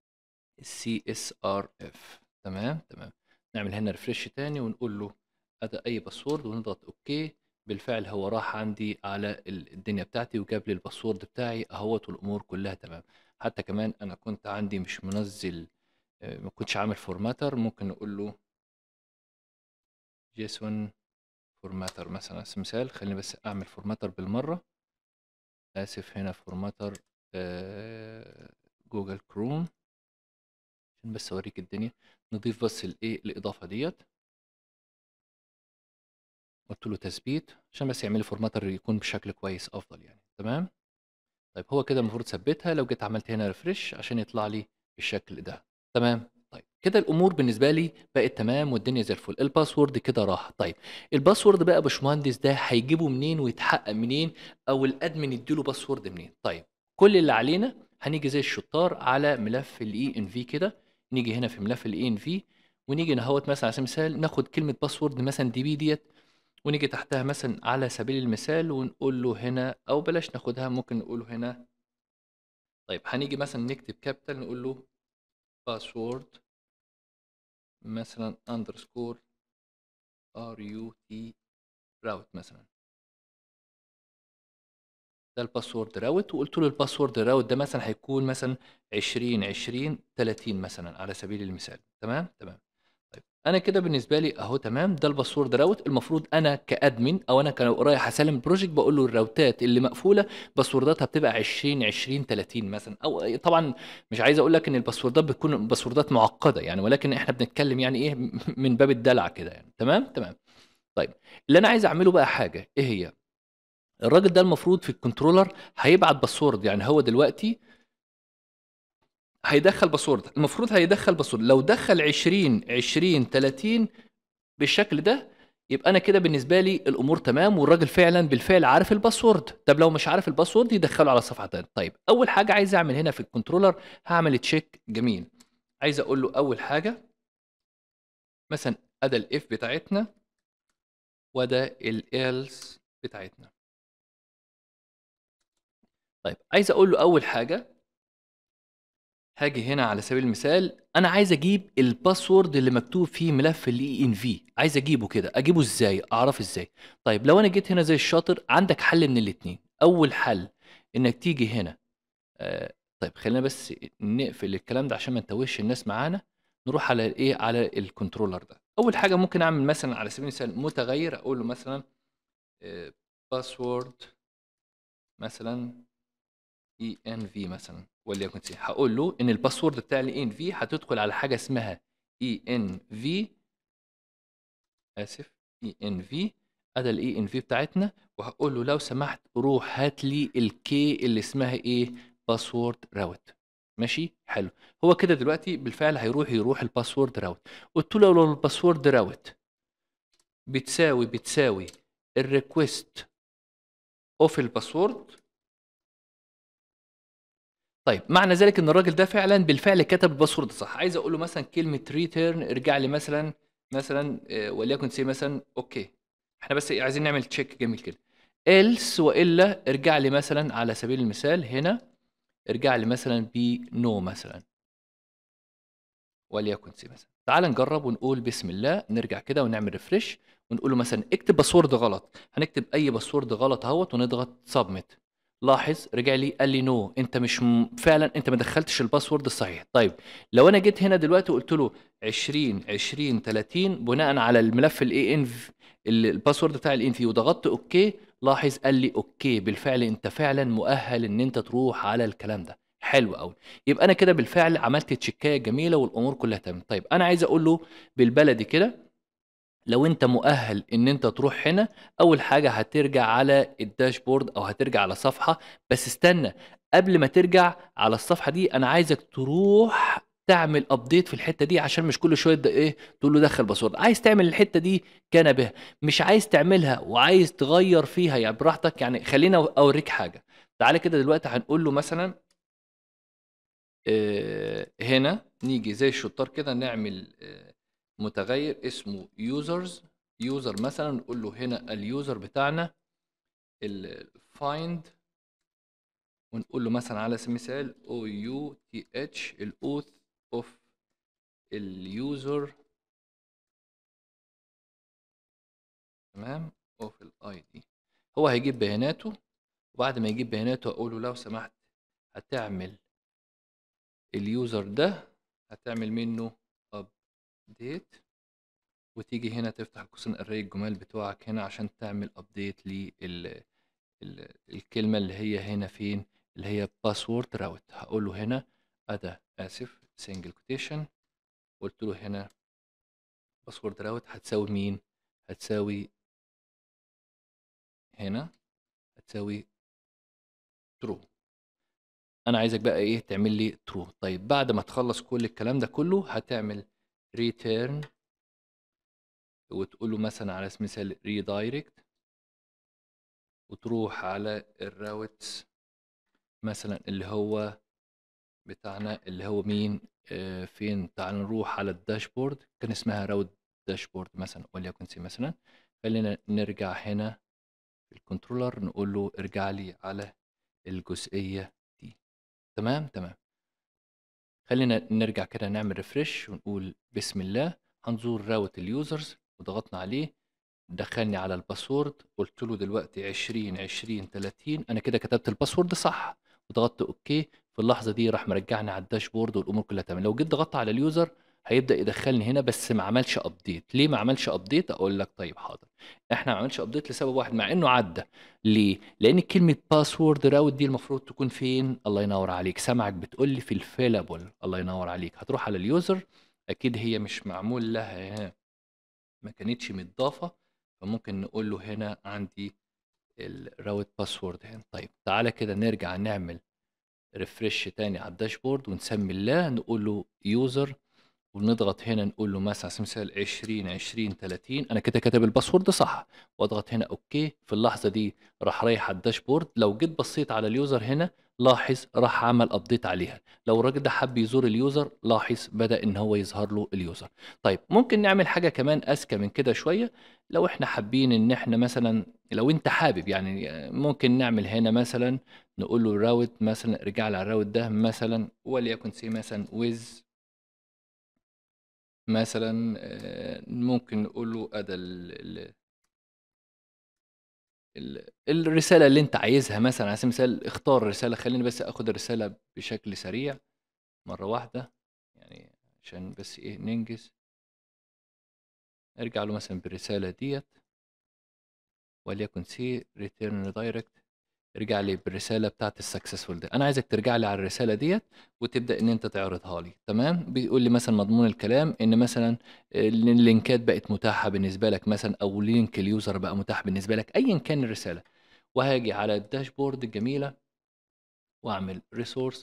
CSRF. تمام، تمام. نعمل هنا refresh تاني ونقول له أدى أي باسورد ونضغط أوكي. بالفعل هو راح عندي على الدنيا بتاعتي وجاب لي الباسورد بتاعي أهوّة والأمور كلّها تمام. حتى كمان أنا كنت عندي مش منزّل ما كنتش عامل formatter، ممكن نقول له JSON formatter مثلًا على سبيل المثال. خلّيني بس أعمل formatter بالمرّة. آسف هنا formatter Google Chrome عشان بس أورّيك الدنيا. نضيف بس الإضافة ديّة. قُلت له تثبيت عشان بس يعمل لي formatter يكون بشكل كويس أفضل يعني. تمام. طيب هو كده المفروض ثبّتها. لو جيت عملت هنا refresh عشان يطلع لي بالشكل ده. تمام. طيب كده الأمور بالنسبة لي بقت تمام والدنيا زي الفل. الباسورد كده راح. طيب الباسورد بقى يا باشمهندس ده هيجيبه منين ويتحقق منين أو الadmin يدّي له باسورد منين؟ طيب كل اللي علينا هنيجي زي الشطار على ملف الENV كده. نيجي هنا في ملف الENV ونيجي نهوّة مثلًا على سبيل المثال ناخد كلمة باسورد مثلًا DB ديّة، ونيجي تحتها مثلًا على سبيل المثال ونقول له هنا أو بلاش ناخدها ممكن نقول هنا. طيب هنيجي مثلًا نكتب capital نقول له password مثلًا underscore root مثلًا. ده الباسورد route وقُلت له الباسورد route ده مثلًا هيكون مثلًا 20، 20، 30 مثلًا على سبيل المثال. تمام، تمام. طيب أنا كده بالنسبة لي أهو تمام. ده الباسورد راوت المفروض أنا كadmin أو أنا رايح أسلِّم الproject باقول له الراوتات اللي مقفولة باسورداتها بتبقى 20، 20، 30 مثلًا. أو طبعًا مش عايز أقول لك إن الباسوردات بتكون باسوردات معقدة يعني، ولكن إحنا بنتكلم يعني إيه من باب الدلع كده يعني. تمام، تمام. طيب اللي أنا عايز أعمله بقى حاجة إيه هي؟ الراجل ده المفروض في الcontroller هيبعت باسورد. يعني هو دلوقتي هيدخّل باسورد، المفروض هيدخّل باسورد. لو دخّل 20، 20، 30 بالشكل ده، يبقى أنا كده بالنسبة لي الأمور تمام والراجل فعلًا بالفعل عارف الباسورد. طب لو مش عارف الباسورد يدخّله على صفحة تانية. طيب أول حاجة عايز أعمل هنا في الcontroller هاعمل check جميل. عايز أقول له أول حاجة مثلًا أدا الif بتاعتنا وأدا الelse بتاعتنا. طيب عايز أقول له أول حاجة هاجي هنا على سبيل المثال أنا عايز أجيب الباسورد اللي مكتوب في ملف الENV، عايز أجيبه كده. أجيبه إزاي؟ أعرفه إزاي؟ طيب لو أنا جيت هنا زي الشاطر عندك حل من الاتنين. أول حل إنك تيجي هنا طيب خلّينا بس نقفل الكلام ده عشان ما نتوهش الناس معانا. نروح على الإيه، على الcontroller ده. أول حاجة ممكن أعمل مثلًا على سبيل المثال متغير أقول له مثلًا password مثلًا ENV مثلًا وليكن هاقول له إن الباسورد بتاع الENV هتدخل على حاجة اسمها ENV آسف ENV. أدا الENV بتاعتنا وهاقول له لو سمحت روح هات لي الkey اللي اسمها إيه password route ماشي، حلو. هو كده دلوقتي بالفعل يروح الباسورد راوت. قلت له لو الباسورد راوت بتساوي الريكوست اوف الباسورد، طيب معنى ذلك ان الراجل ده فعلا بالفعل كتب الباسورد صح. عايز اقول له مثلا كلمه ريتيرن ارجع لي مثلا وليكن سي مثلا اوكي. احنا بس عايزين نعمل تشيك جميل كده. else والا ارجع لي مثلا على سبيل المثال هنا، ارجع لي مثلا بنو مثلا وليكن سي مثلا. تعال نجرب ونقول بسم الله، نرجع كده ونعمل ريفرش ونقول له مثلا اكتب باسورد غلط. هنكتب اي باسورد غلط اهوت ونضغط سبميت. لاحظ رجع لي قال لي نو، انت مش فعلا انت ما دخلتش الباسورد الصحيح. طيب لو انا جيت هنا دلوقتي قلت له 20 20 30 بناء على الملف الاي ان الباسورد بتاع الان في وضغطت اوكي، لاحظ قال لي اوكي بالفعل انت فعلا مؤهل ان انت تروح على الكلام ده. حلو قوي. يبقى انا كده بالفعل عملت تشيكايه جميله والامور كلها تمام. طيب انا عايز اقول له بالبلدي كده، لو انت مؤهل ان انت تروح هنا، اول حاجه هترجع على الداشبورد او هترجع على صفحه. بس استنى، قبل ما ترجع على الصفحه دي انا عايزك تروح تعمل ابديت في الحته دي، عشان مش كل شويه ايه تقول له دخل باسورد. عايز تعمل الحته دي كان بها، مش عايز تعملها وعايز تغير فيها يعني براحتك. يعني خلينا اوريك حاجه. تعالى كده دلوقتي هنقول له مثلا هنا نيجي زي الشطار كده نعمل متغير اسمه users. يوزر مثلا نقول له هنا اليوزر بتاعنا الفايند، ونقول له مثلا على سبيل المثال OUTH الاوث اوف اليوزر، تمام، اوف الاي دي. هو هيجيب بياناته، وبعد ما يجيب بياناته اقول له لو سمحت هتعمل اليوزر ده هتعمل منه ابديت، وتيجي هنا تفتح قوسين الري الجمال بتوعك هنا عشان تعمل ابديت الكلمة اللي هي هنا فين، اللي هي باسورد راوت. هقول له هنا اسف سنجل كوتيشن، قلت له هنا باسورد راوت هتساوي مين، هتساوي هنا هتساوي ترو. انا عايزك بقى ايه تعمل لي ترو. طيب بعد ما تخلص كل الكلام ده كله هتعمل ريتيرن، وتقول له مثلا على سبيل المثال ريدايركت، وتروح على الراوتس مثلا اللي هو بتاعنا اللي هو مين فين. تعال نروح على الداشبورد، كان اسمها راوت داشبورد مثلا وليكن سي مثلا. خلينا نرجع هنا في الكنترولر نقول له ارجع لي على الجزئية دي. تمام تمام. خلينا نرجع كده نعمل ريفرش ونقول بسم الله. هنزور راوت اليوزرز وضغطنا عليه، دخلني على الباسورد. قلت له دلوقتي 20 20 30، انا كده كتبت الباسورد صح وضغطت اوكي. في اللحظه دي راح مرجعني على الداشبورد والامور كلها تمام. لو جيت ضغطت على اليوزر هيبدا يدخلني هنا، بس ما عملش ابديت. ليه ما عملش ابديت؟ اقول لك طيب حاضر. احنا ما عملش ابديت لسبب واحد مع انه عدى. ليه؟ لان كلمه باسورد راوت دي المفروض تكون فين؟ الله ينور عليك، سامعك بتقول لي في الفيلابل. الله ينور عليك. هتروح على اليوزر، اكيد هي مش معمول لها، ما كانتش متضافه، فممكن نقول له هنا عندي الراوت باسورد هنا. طيب تعالى كده نرجع نعمل ريفرش تاني على الداشبورد ونسمي الله، نقول له يوزر ونضغط هنا نقول له مثلا على سبيل المثال 20 20 30. انا كده كاتب الباسورد صح واضغط هنا اوكي. في اللحظه دي راح رايح على الداشبورد. لو جيت بصيت على اليوزر هنا لاحظ راح عمل ابديت عليها. لو الراجل ده حب يزور اليوزر لاحظ بدا ان هو يظهر له اليوزر. طيب ممكن نعمل حاجه كمان اذكى من كده شويه. لو احنا حابين ان احنا مثلا، لو انت حابب يعني ممكن نعمل هنا مثلا نقول له راوت مثلا ارجع لي على الراوت ده مثلا وليكن سي مثلا ويز مثلا ممكن نقول له ادى الرساله اللي انت عايزها مثلا. على سبيل المثال اختار رساله. خليني بس اخد الرساله بشكل سريع مره واحده يعني عشان بس ايه ننجز. ارجع له مثلا بالرساله ديت وليكن سي ريتيرن دايركت. ارجع لي بالرساله بتاعت السكسسفول ده. انا عايزك ترجع لي على الرساله ديت وتبدا ان انت تعرضها لي. تمام. بيقول لي مثلا مضمون الكلام ان مثلا اللينكات بقت متاحه بالنسبه لك مثلا، او لينك اليوزر بقى متاح بالنسبه لك، ايا كان الرساله. وهاجي على الداشبورد الجميله واعمل ريسورس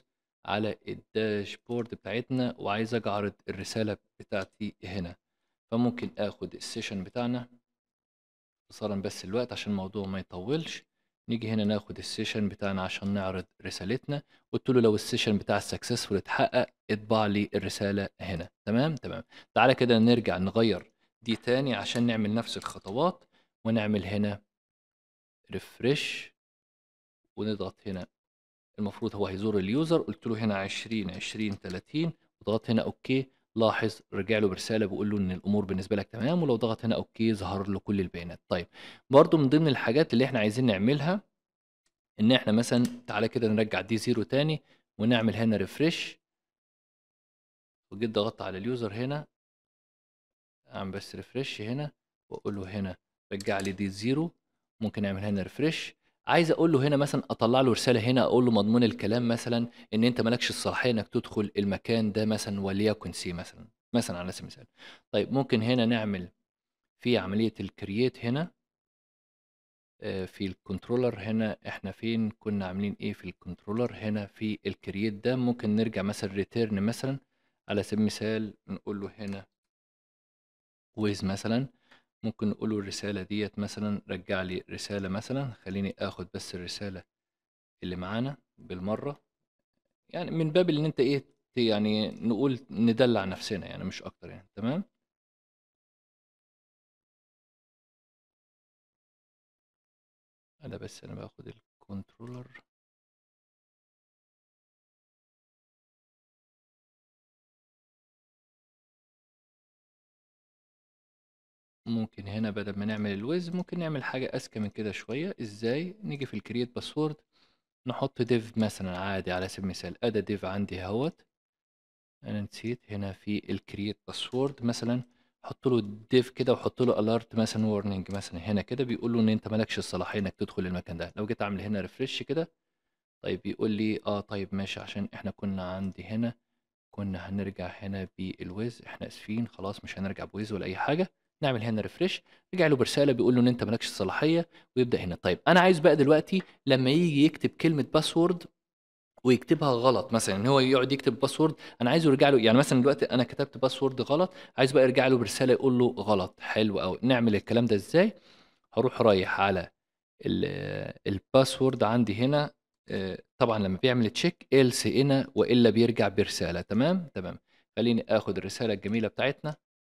على الداشبورد بتاعتنا وعايز اجي اعرض الرسالة بتاعتي هنا. فممكن اخد السيشن بتاعنا اختصارا بس الوقت عشان الموضوع ما يطولش. نيجي هنا ناخد السيشن بتاعنا عشان نعرض رسالتنا. قلت له لو السيشن بتاع السكسسفول اتحقق اطبع لي الرسالة هنا. تمام تمام. تعالى كده نرجع نغير دي تاني عشان نعمل نفس الخطوات ونعمل هنا ريفرش ونضغط هنا. المفروض هو هيزور اليوزر، قلت له هنا 20 20 30 وضغط هنا اوكي. لاحظ رجع له برساله بيقول له ان الامور بالنسبه لك تمام، ولو ضغط هنا اوكي ظهر له كل البيانات. طيب برضو من ضمن الحاجات اللي احنا عايزين نعملها ان احنا مثلا تعالى كده نرجع دي زيرو تاني ونعمل هنا ريفرش، وجيت ضغطت على اليوزر هنا اعمل بس ريفرش هنا واقول له هنا رجع لي دي زيرو. ممكن اعمل هنا ريفرش. عايز اقول له هنا مثلا اطلع له رساله هنا اقول له مضمون الكلام مثلا ان انت مالكش الصلاحيه انك تدخل المكان ده مثلا وليكن سي مثلا على سبيل المثال. طيب ممكن هنا نعمل في عمليه الكرييت هنا في الكنترولر. هنا احنا فين كنا عاملين ايه في الكنترولر؟ هنا في الكرييت ده ممكن نرجع مثلا ريتيرن مثلا على سبيل المثال نقول له هنا ويز مثلا. ممكن نقول له الرسالة ديّة مثلًا رجّع لي رسالة مثلًا. خلّيني آخد بس الرسالة اللي معانا بالمرّة، يعني من باب إن أنت إيه، يعني نقول ندلّع نفسنا يعني مش أكتر يعني. تمام؟ أنا باخد الcontroller. ممكن هنا بدل ما نعمل الWiz ممكن نعمل حاجة أذكى من كده شوية. إزاي؟ نيجي في الcreate password نحط div مثلًا عادي على سبيل المثال. أدا div عندي أهوّة. أنا نسيت هنا في الcreate password مثلًا حُط له div كده وحُط له alert مثلًا warning مثلًا هنا كده بيقول له إن أنت ما لكش الصلاحية إنك تدخل المكان ده. لو جيت أعمل هنا refresh كده طيب بيقول لي طيب ماشي عشان إحنا كنا عندي هنا كنا هنرجع هنا بالWiz. إحنا آسفين خلاص مش هنرجع بWiz ولا أي حاجة. نعمل هنا refresh رجع له برسالة بيقول له إن أنت ما لكش الصلاحية ويبدأ هنا. طيب أنا عايز بقى دلوقتي لمّا ييجي يكتب كلمة password ويكتبها غلط مثلًا، إن هو يقعد يكتب password أنا عايزه يرجع له. يعني مثلًا دلوقتي أنا كتبت password غلط عايز بقى يرجع له برسالة يقول له غلط. حلو أوي. نعمل الكلام ده إزاي؟ هاروح رايح على الpassword عندي هنا. طبعًا لمّا بيعمل check else هنا وإلا بيرجع برسالة. تمام، تمام. خلّيني آخد الرسالة الجميلة بتاعتنا.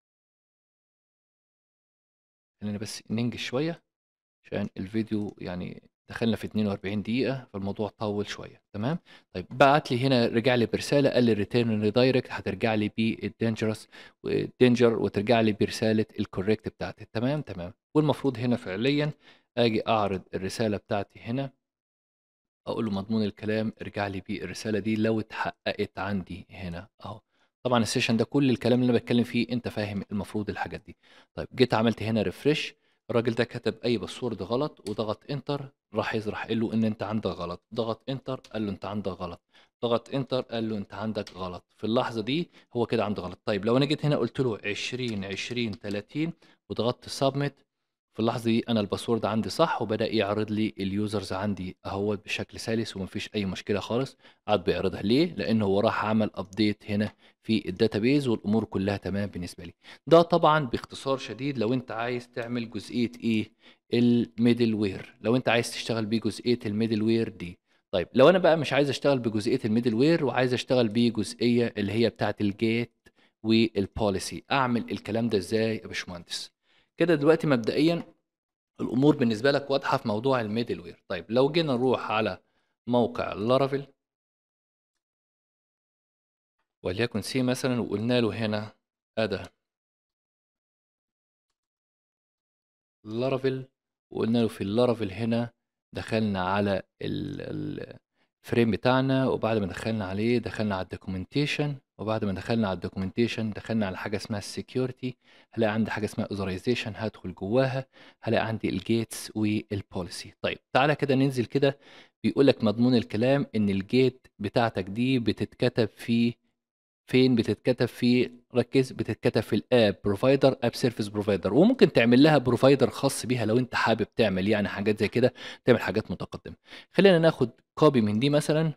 خلّينا بس ننجز شوية عشان الفيديو يعني دخلنا في 42 دقيقة فالموضوع طوّل شوية. تمام؟ طيب بعت لي هنا رجع لي برسالة قال لي return redirect هترجع لي بالdangerous danger وترجع لي برسالة الcorrect بتاعتي. تمام، تمام. والمفروض هنا فعليًا آجي أعرض الرسالة بتاعتي هنا أقول له مضمون الكلام ارجع لي بالرسالة دي لو اتحققت عندي هنا أهو. طبعًا الsession ده كل الكلام اللي أنا باتكلم فيه أنت فاهم المفروض الحاجات دي. طيب جيت عملت هنا refresh الراجل ده كتب أي password غلط وضغط enter راح قايل له إن أنت عندك غلط. ضغط enter قال له أنت عندك غلط. ضغط enter قال له أنت عندك غلط. في اللحظة دي هو كده عنده غلط. طيب لو أنا جيت هنا قُلت له 20 20 30 وضغطت submit في اللحظة دي أنا الباسورد عندي صح وبدأ يعرض لي اليوزرز عندي أهوّة بشكل سلس وما فيش أي مشكلة خالص. قعد بيعرضها ليه؟ لإن هو راح عمل update هنا في الdatabase والأمور كلّها تمام بالنسبة لي. ده طبعًا باختصار شديد لو أنت عايز تعمل جزئية إيه، الmiddleware. لو أنت عايز تشتغل بجزئية الmiddleware دي. طيب لو أنا بقى مش عايز أشتغل بجزئية الmiddleware وعايز أشتغل بجزئية اللي هي بتاعة الgate والpolicy أعمل الكلام ده إزاي يا باشمهندس؟ كده دلوقتي مبدئيًا الأمور بالنسبة لك واضحة في موضوع الmiddleware. طيب لو جينا نروح على موقع Laravel وليكن C مثلًا وقُلنا له هنا أدا Laravel وقُلنا له في الLaravel هنا دخلنا على الframe بتاعنا وبعد ما دخلنا عليه دخلنا على الdocumentation وبعد ما دخلنا على الdocumentation دخلنا على حاجة اسمها الsecurity. هالاقي عندي حاجة اسمها authorization هادخل جواها. هالاقي عندي الgates والpolicy. طيب تعالَ كده ننزل كده بيقول لك مضمون الكلام إن الgate بتاعتك دي بتتكتب في فين بتتكتب في ركّز بتتكتب في الapp provider app service provider وممكن تعمل لها provider خاص بيها لو أنت حابب تعمل يعني حاجات زي كده، تعمل حاجات متقدمة. خلّينا ناخد copy من دي مثلًا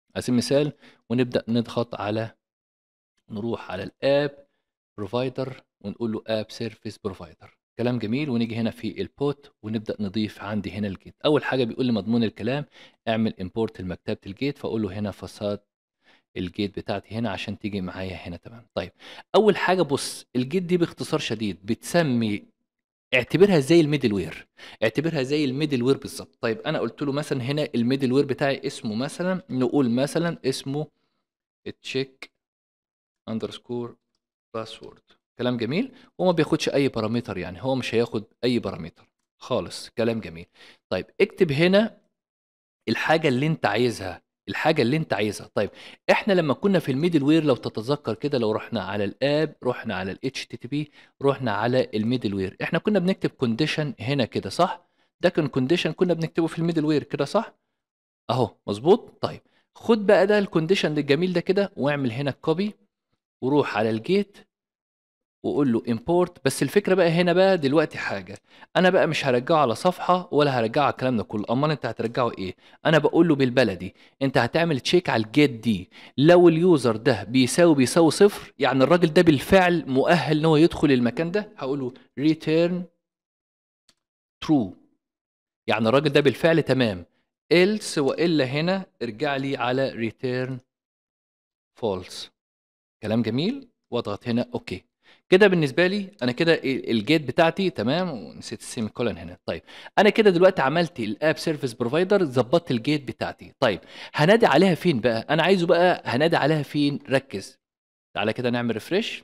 على سبيل المثال، ونبدا نضغط على، نروح على الاب بروفايدر ونقول له اب سيرفيس بروفايدر. كلام جميل. ونيجي هنا في البوت ونبدا نضيف عندي هنا الجيت. اول حاجه بيقول لي مضمون الكلام اعمل امبورت لمكتبه الجيت، فاقول له هنا فساد الجيت بتاعتي هنا عشان تيجي معايا هنا. تمام. طيب اول حاجه بص، الجيت دي باختصار شديد بتسمي، اعتبرها زي الميدل وير، اعتبرها زي الميدل وير بالظبط. طيب انا قلت له مثلا هنا الميدل وير بتاعي اسمه مثلا، نقول مثلا اسمه تشيك اندرسكور باسورد. كلام جميل. هو ما بياخدش اي بارامتر، يعني هو مش هياخد اي بارامتر خالص. كلام جميل. طيب اكتب هنا الحاجه اللي انت عايزها، الحاجه اللي انت عايزها. طيب احنا لما كنا في الميدل وير لو تتذكر كده، لو رحنا على الاب، رحنا على الاتش تي تي بي، رحنا على الميدل وير، احنا كنا بنكتب كونديشن هنا كده صح؟ ده كان كونديشن كنا بنكتبه في الميدل وير كده صح؟ اهو مظبوط. طيب خد بقى ده الكونديشن الجميل ده كده واعمل هنا كوبي، وروح على الجيت وقول له امبورت. بس الفكره بقى هنا بقى دلوقتي حاجه، انا بقى مش هرجعه على صفحه ولا هرجعه على الكلام ده كله. امال انت هترجعه ايه؟ انا بقول له بالبلدي انت هتعمل تشيك على الجيت دي، لو اليوزر ده بيساوي صفر، يعني الراجل ده بالفعل مؤهل ان هو يدخل المكان ده، هقول له ريتيرن ترو، يعني الراجل ده بالفعل تمام. else والا هنا ارجع لي على ريتيرن فولس. كلام جميل. واضغط هنا اوكي. كده بالنسبه لي انا كده الجيت بتاعتي تمام، ونسيت السيمي كولن هنا. طيب انا كده دلوقتي عملت الاب سيرفيس بروفايدر، ظبطت الجيت بتاعتي. طيب هنادي عليها فين بقى؟ انا عايزه بقى هنادي عليها فين؟ ركز. تعالى كده نعمل ريفرش.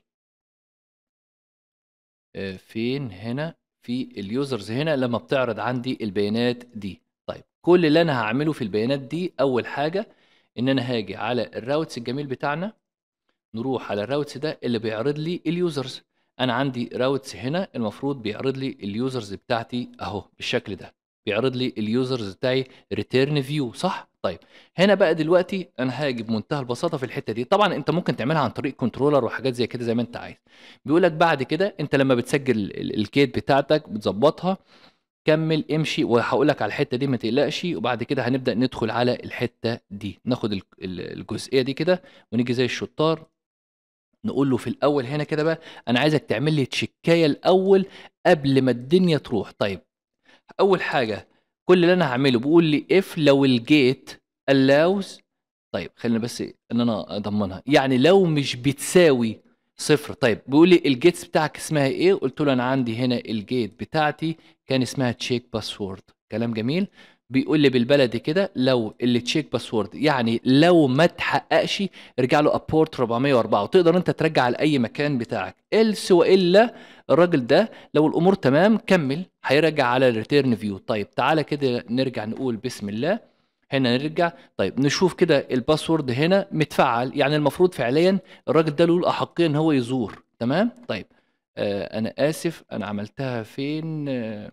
فين هنا؟ في اليوزرز هنا لما بتعرض عندي البيانات دي. طيب كل اللي انا هعمله في البيانات دي اول حاجه ان انا هاجي على الراوتس الجميل بتاعنا، نروح على الراوتس ده اللي بيعرض لي اليوزرز. انا عندي راوتس هنا المفروض بيعرض لي اليوزرز بتاعتي اهو بالشكل ده، بيعرض لي اليوزرز بتاعي ريتيرن فيو صح. طيب هنا بقى دلوقتي انا هاجي بمنتهى البساطه في الحته دي، طبعا انت ممكن تعملها عن طريق كنترولر وحاجات زي كده زي ما انت عايز. بيقول لك بعد كده انت لما بتسجل الكيت بتاعتك بتظبطها، كمل امشي، وهقول لك على الحته دي ما تقلقش. وبعد كده هنبدا ندخل على الحته دي، ناخد الجزئيه دي كده ونيجي زي الشطار نقول له في الاول هنا كده بقى انا عايزك تعمل لي تشيكايه الاول قبل ما الدنيا تروح. طيب اول حاجه كل اللي انا هعمله بيقول لي اف لو الجيت allows. طيب خلينا بس ان انا اضمنها، يعني لو مش بتساوي صفر. طيب بيقول لي الجيتس بتاعك اسمها ايه؟ قلت له انا عندي هنا الجيت بتاعتي كان اسمها تشيك باسورد. كلام جميل. بيقول لي بالبلدي كده لو اللي تشيك باسورد يعني لو ما تحققش ارجع له ابورت 404، وتقدر انت ترجع لاي مكان بتاعك. إلس والا الراجل ده لو الامور تمام كمل هيرجع على الريتيرن فيو. طيب تعالى كده نرجع نقول بسم الله. هنا نرجع. طيب نشوف كده الباسورد هنا متفعل، يعني المفروض فعليا الراجل ده له الاحقيه ان هو يزور. تمام. طيب انا اسف انا عملتها فين؟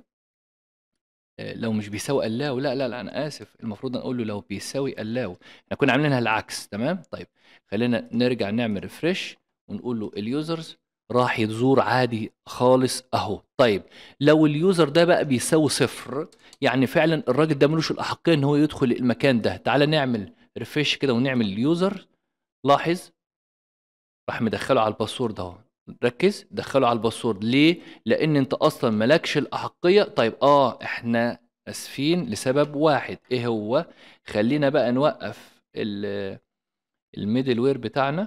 لو مش بيساوي allow، لا لا لا انا اسف، المفروض نقول له لو بيساوي allow. احنا كنا عاملينها العكس. تمام. طيب خلينا نرجع نعمل ريفرش ونقول له اليوزرز، راح يزور عادي خالص اهو. طيب لو اليوزر ده بقى بيساوي صفر، يعني فعلا الراجل ده ملوش الاحقيه ان هو يدخل المكان ده. تعالى نعمل ريفرش كده ونعمل اليوزر. لاحظ راح مدخله على الباسورد اهو. ركز، دخله على الباسورد ليه؟ لان انت اصلا مالكش الاحقيه. طيب احنا اسفين لسبب واحد، ايه هو؟ خلينا بقى نوقف الميدل وير بتاعنا.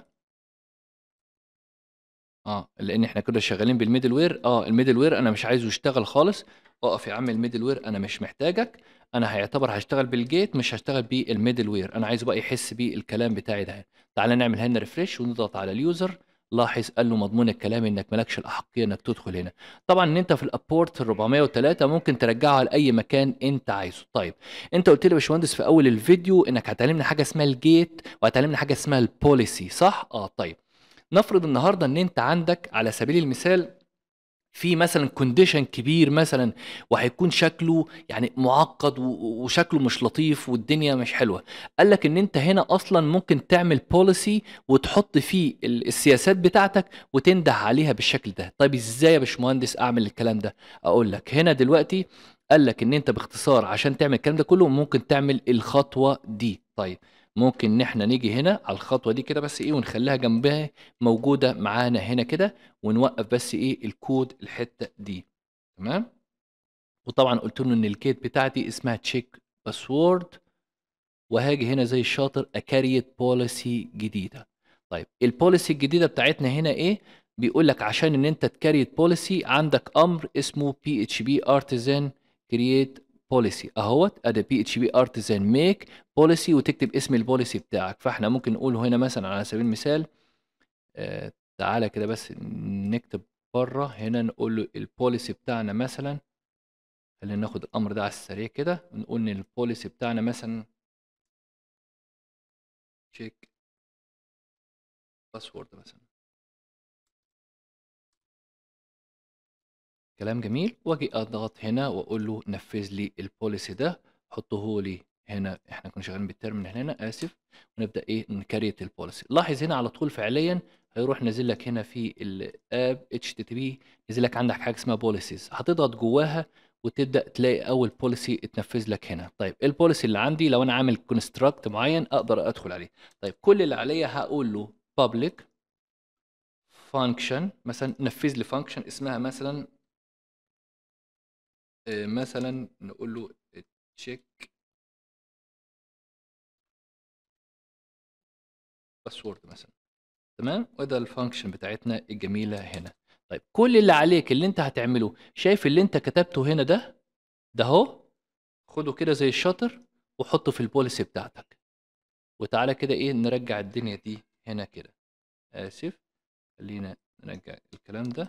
لان احنا كده شغالين بالميدل وير. الميدل وير انا مش عايزه يشتغل خالص. اقف يا عم، الميدل وير انا مش محتاجك. انا هيعتبر هشتغل بالجيت مش هشتغل بالميدل وير. انا عايزه بقى يحس بيه الكلام بتاعي ده. تعالى نعمل هنا ريفريش ونضغط على اليوزر. لاحظ قال له مضمون الكلام انك مالكش الاحقيه انك تدخل هنا. طبعا ان انت في الابورت ال 403 ممكن ترجعه لاي مكان انت عايزه. طيب انت قلت لي يا باشمهندس في اول الفيديو انك هتعلمنا حاجه اسمها الجيت وهتعلمنا حاجه اسمها البوليسي صح؟ طيب نفرض النهارده ان انت عندك على سبيل المثال في مثلا كونديشن كبير مثلا، وهيكون شكله يعني معقد وشكله مش لطيف والدنيا مش حلوه. قال لك ان انت هنا اصلا ممكن تعمل بوليسي وتحط فيه السياسات بتاعتك وتنده عليها بالشكل ده. طيب ازاي يا باشمهندس اعمل الكلام ده؟ اقول لك هنا دلوقتي. قال لك ان انت باختصار عشان تعمل الكلام ده كله ممكن تعمل الخطوه دي. طيب ممكن ان احنا نيجي هنا على الخطوه دي كده بس ايه ونخليها جنبها موجوده معانا هنا كده، ونوقف بس ايه الكود الحته دي. تمام. وطبعا قلت له ان الجيت بتاعتي اسمها تشيك باسورد، وهاجي هنا زي الشاطر اكريت بوليسي جديده. طيب البوليسي الجديده بتاعتنا هنا ايه؟ بيقول لك عشان ان انت تكريت بوليسي عندك امر اسمه بي اتش بي ارتزان كرييت بوليسي اهوت. ادي بي اتش بي ارتزان ميك بوليسي، وتكتب اسم البوليسي بتاعك. فاحنا ممكن نقوله هنا مثلا على سبيل المثال تعالى كده بس نكتب بره هنا نقول له البوليسي بتاعنا مثلا. خلينا ناخد الامر ده على السريع كده، نقول ان البوليسي بتاعنا مثلا تشيك باسورد مثلا. كلام جميل. واجي اضغط هنا واقول له نفذ لي البوليسي ده، حطه لي هنا. احنا كنا شغالين بالترمينال هنا، اسف. ونبدا ايه نكريت البوليسي. لاحظ هنا على طول فعليا هيروح نازل لك هنا في الاب اتش تي تي بي، نزل لك عندك حاجه اسمها بوليسيز، هتضغط جواها وتبدا تلاقي اول بوليسي اتنفذ لك هنا. طيب البوليسي اللي عندي لو انا عامل كونستراكت معين اقدر ادخل عليه. طيب كل اللي عليا هقول له public function مثلا، نفذ لي فانكشن اسمها مثلا مثلا نقول له تشيك باسورد مثلا. تمام. وده الفانكشن بتاعتنا الجميله هنا. طيب كل اللي عليك اللي انت هتعمله، شايف اللي انت كتبته هنا ده اهو، خده كده زي الشاطر وحطه في البوليسي بتاعتك. وتعالى كده ايه نرجع الدنيا دي هنا كده. اسف، خلينا نرجع الكلام ده.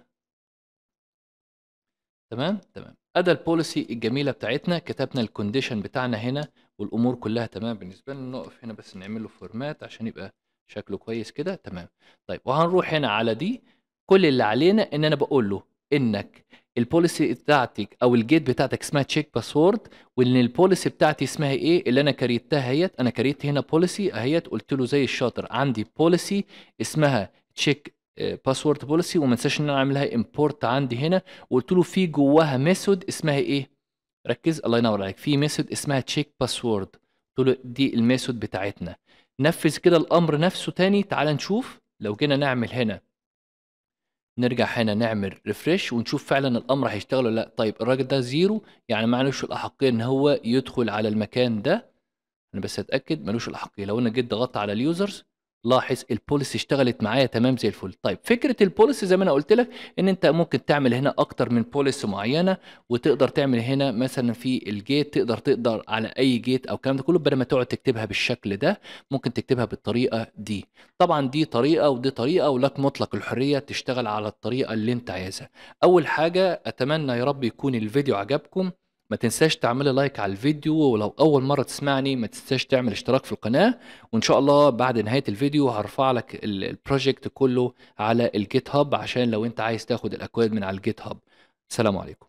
تمام تمام. ادى البوليسي الجميله بتاعتنا، كتبنا الكونديشن بتاعنا هنا والامور كلها تمام بالنسبه لنا. نقف هنا بس نعمل له فورمات عشان يبقى شكله كويس كده. تمام. طيب وهنروح هنا على دي. كل اللي علينا ان انا بقول له انك البوليسي بتاعتك او الجيت بتاعتك اسمها تشيك باسورد، وان البوليسي بتاعتي اسمها ايه اللي انا كريتها اهيت. انا كريت هنا بوليسي اهيت، قلت له زي الشاطر عندي بوليسي اسمها تشيك باسورد بوليسي، وما انساش ان انا اعملها امبورت عندي هنا. وقلت له في جواها ميثود اسمها ايه؟ ركز الله ينور عليك، في ميثود اسمها تشيك باسورد. قلت له دي الميثود بتاعتنا. نفذ كده الامر نفسه تاني. تعال نشوف لو جينا نعمل هنا، نرجع هنا نعمل ريفرش ونشوف فعلا الامر هيشتغل ولا لا. طيب الراجل ده زيرو، يعني معلوش الاحقيه ان هو يدخل على المكان ده. انا بس اتاكد ملوش الاحقيه. لو انا جيت ضغطت على اليوزرز، لاحظ البوليسي اشتغلت معايا تمام زي الفل. طيب فكره البوليسي زي ما انا قلت لك ان انت ممكن تعمل هنا اكتر من بوليسي معينه، وتقدر تعمل هنا مثلا في الجيت تقدر على اي جيت او الكلام ده كله، بدل ما تقعد تكتبها بالشكل ده ممكن تكتبها بالطريقه دي. طبعا دي طريقه ودي طريقه، ولك مطلق الحريه تشتغل على الطريقه اللي انت عايزها. اول حاجه اتمنى يا رب يكون الفيديو عجبكم. ما تنساش تعمل لايك على الفيديو، ولو أول مرة تسمعني ما تنساش تعمل اشتراك في القناة. وإن شاء الله بعد نهاية الفيديو هرفع لك البروجكت كله على الجيت هاب، عشان لو أنت عايز تاخد الأكواد من على الجيت هاب. السلام عليكم.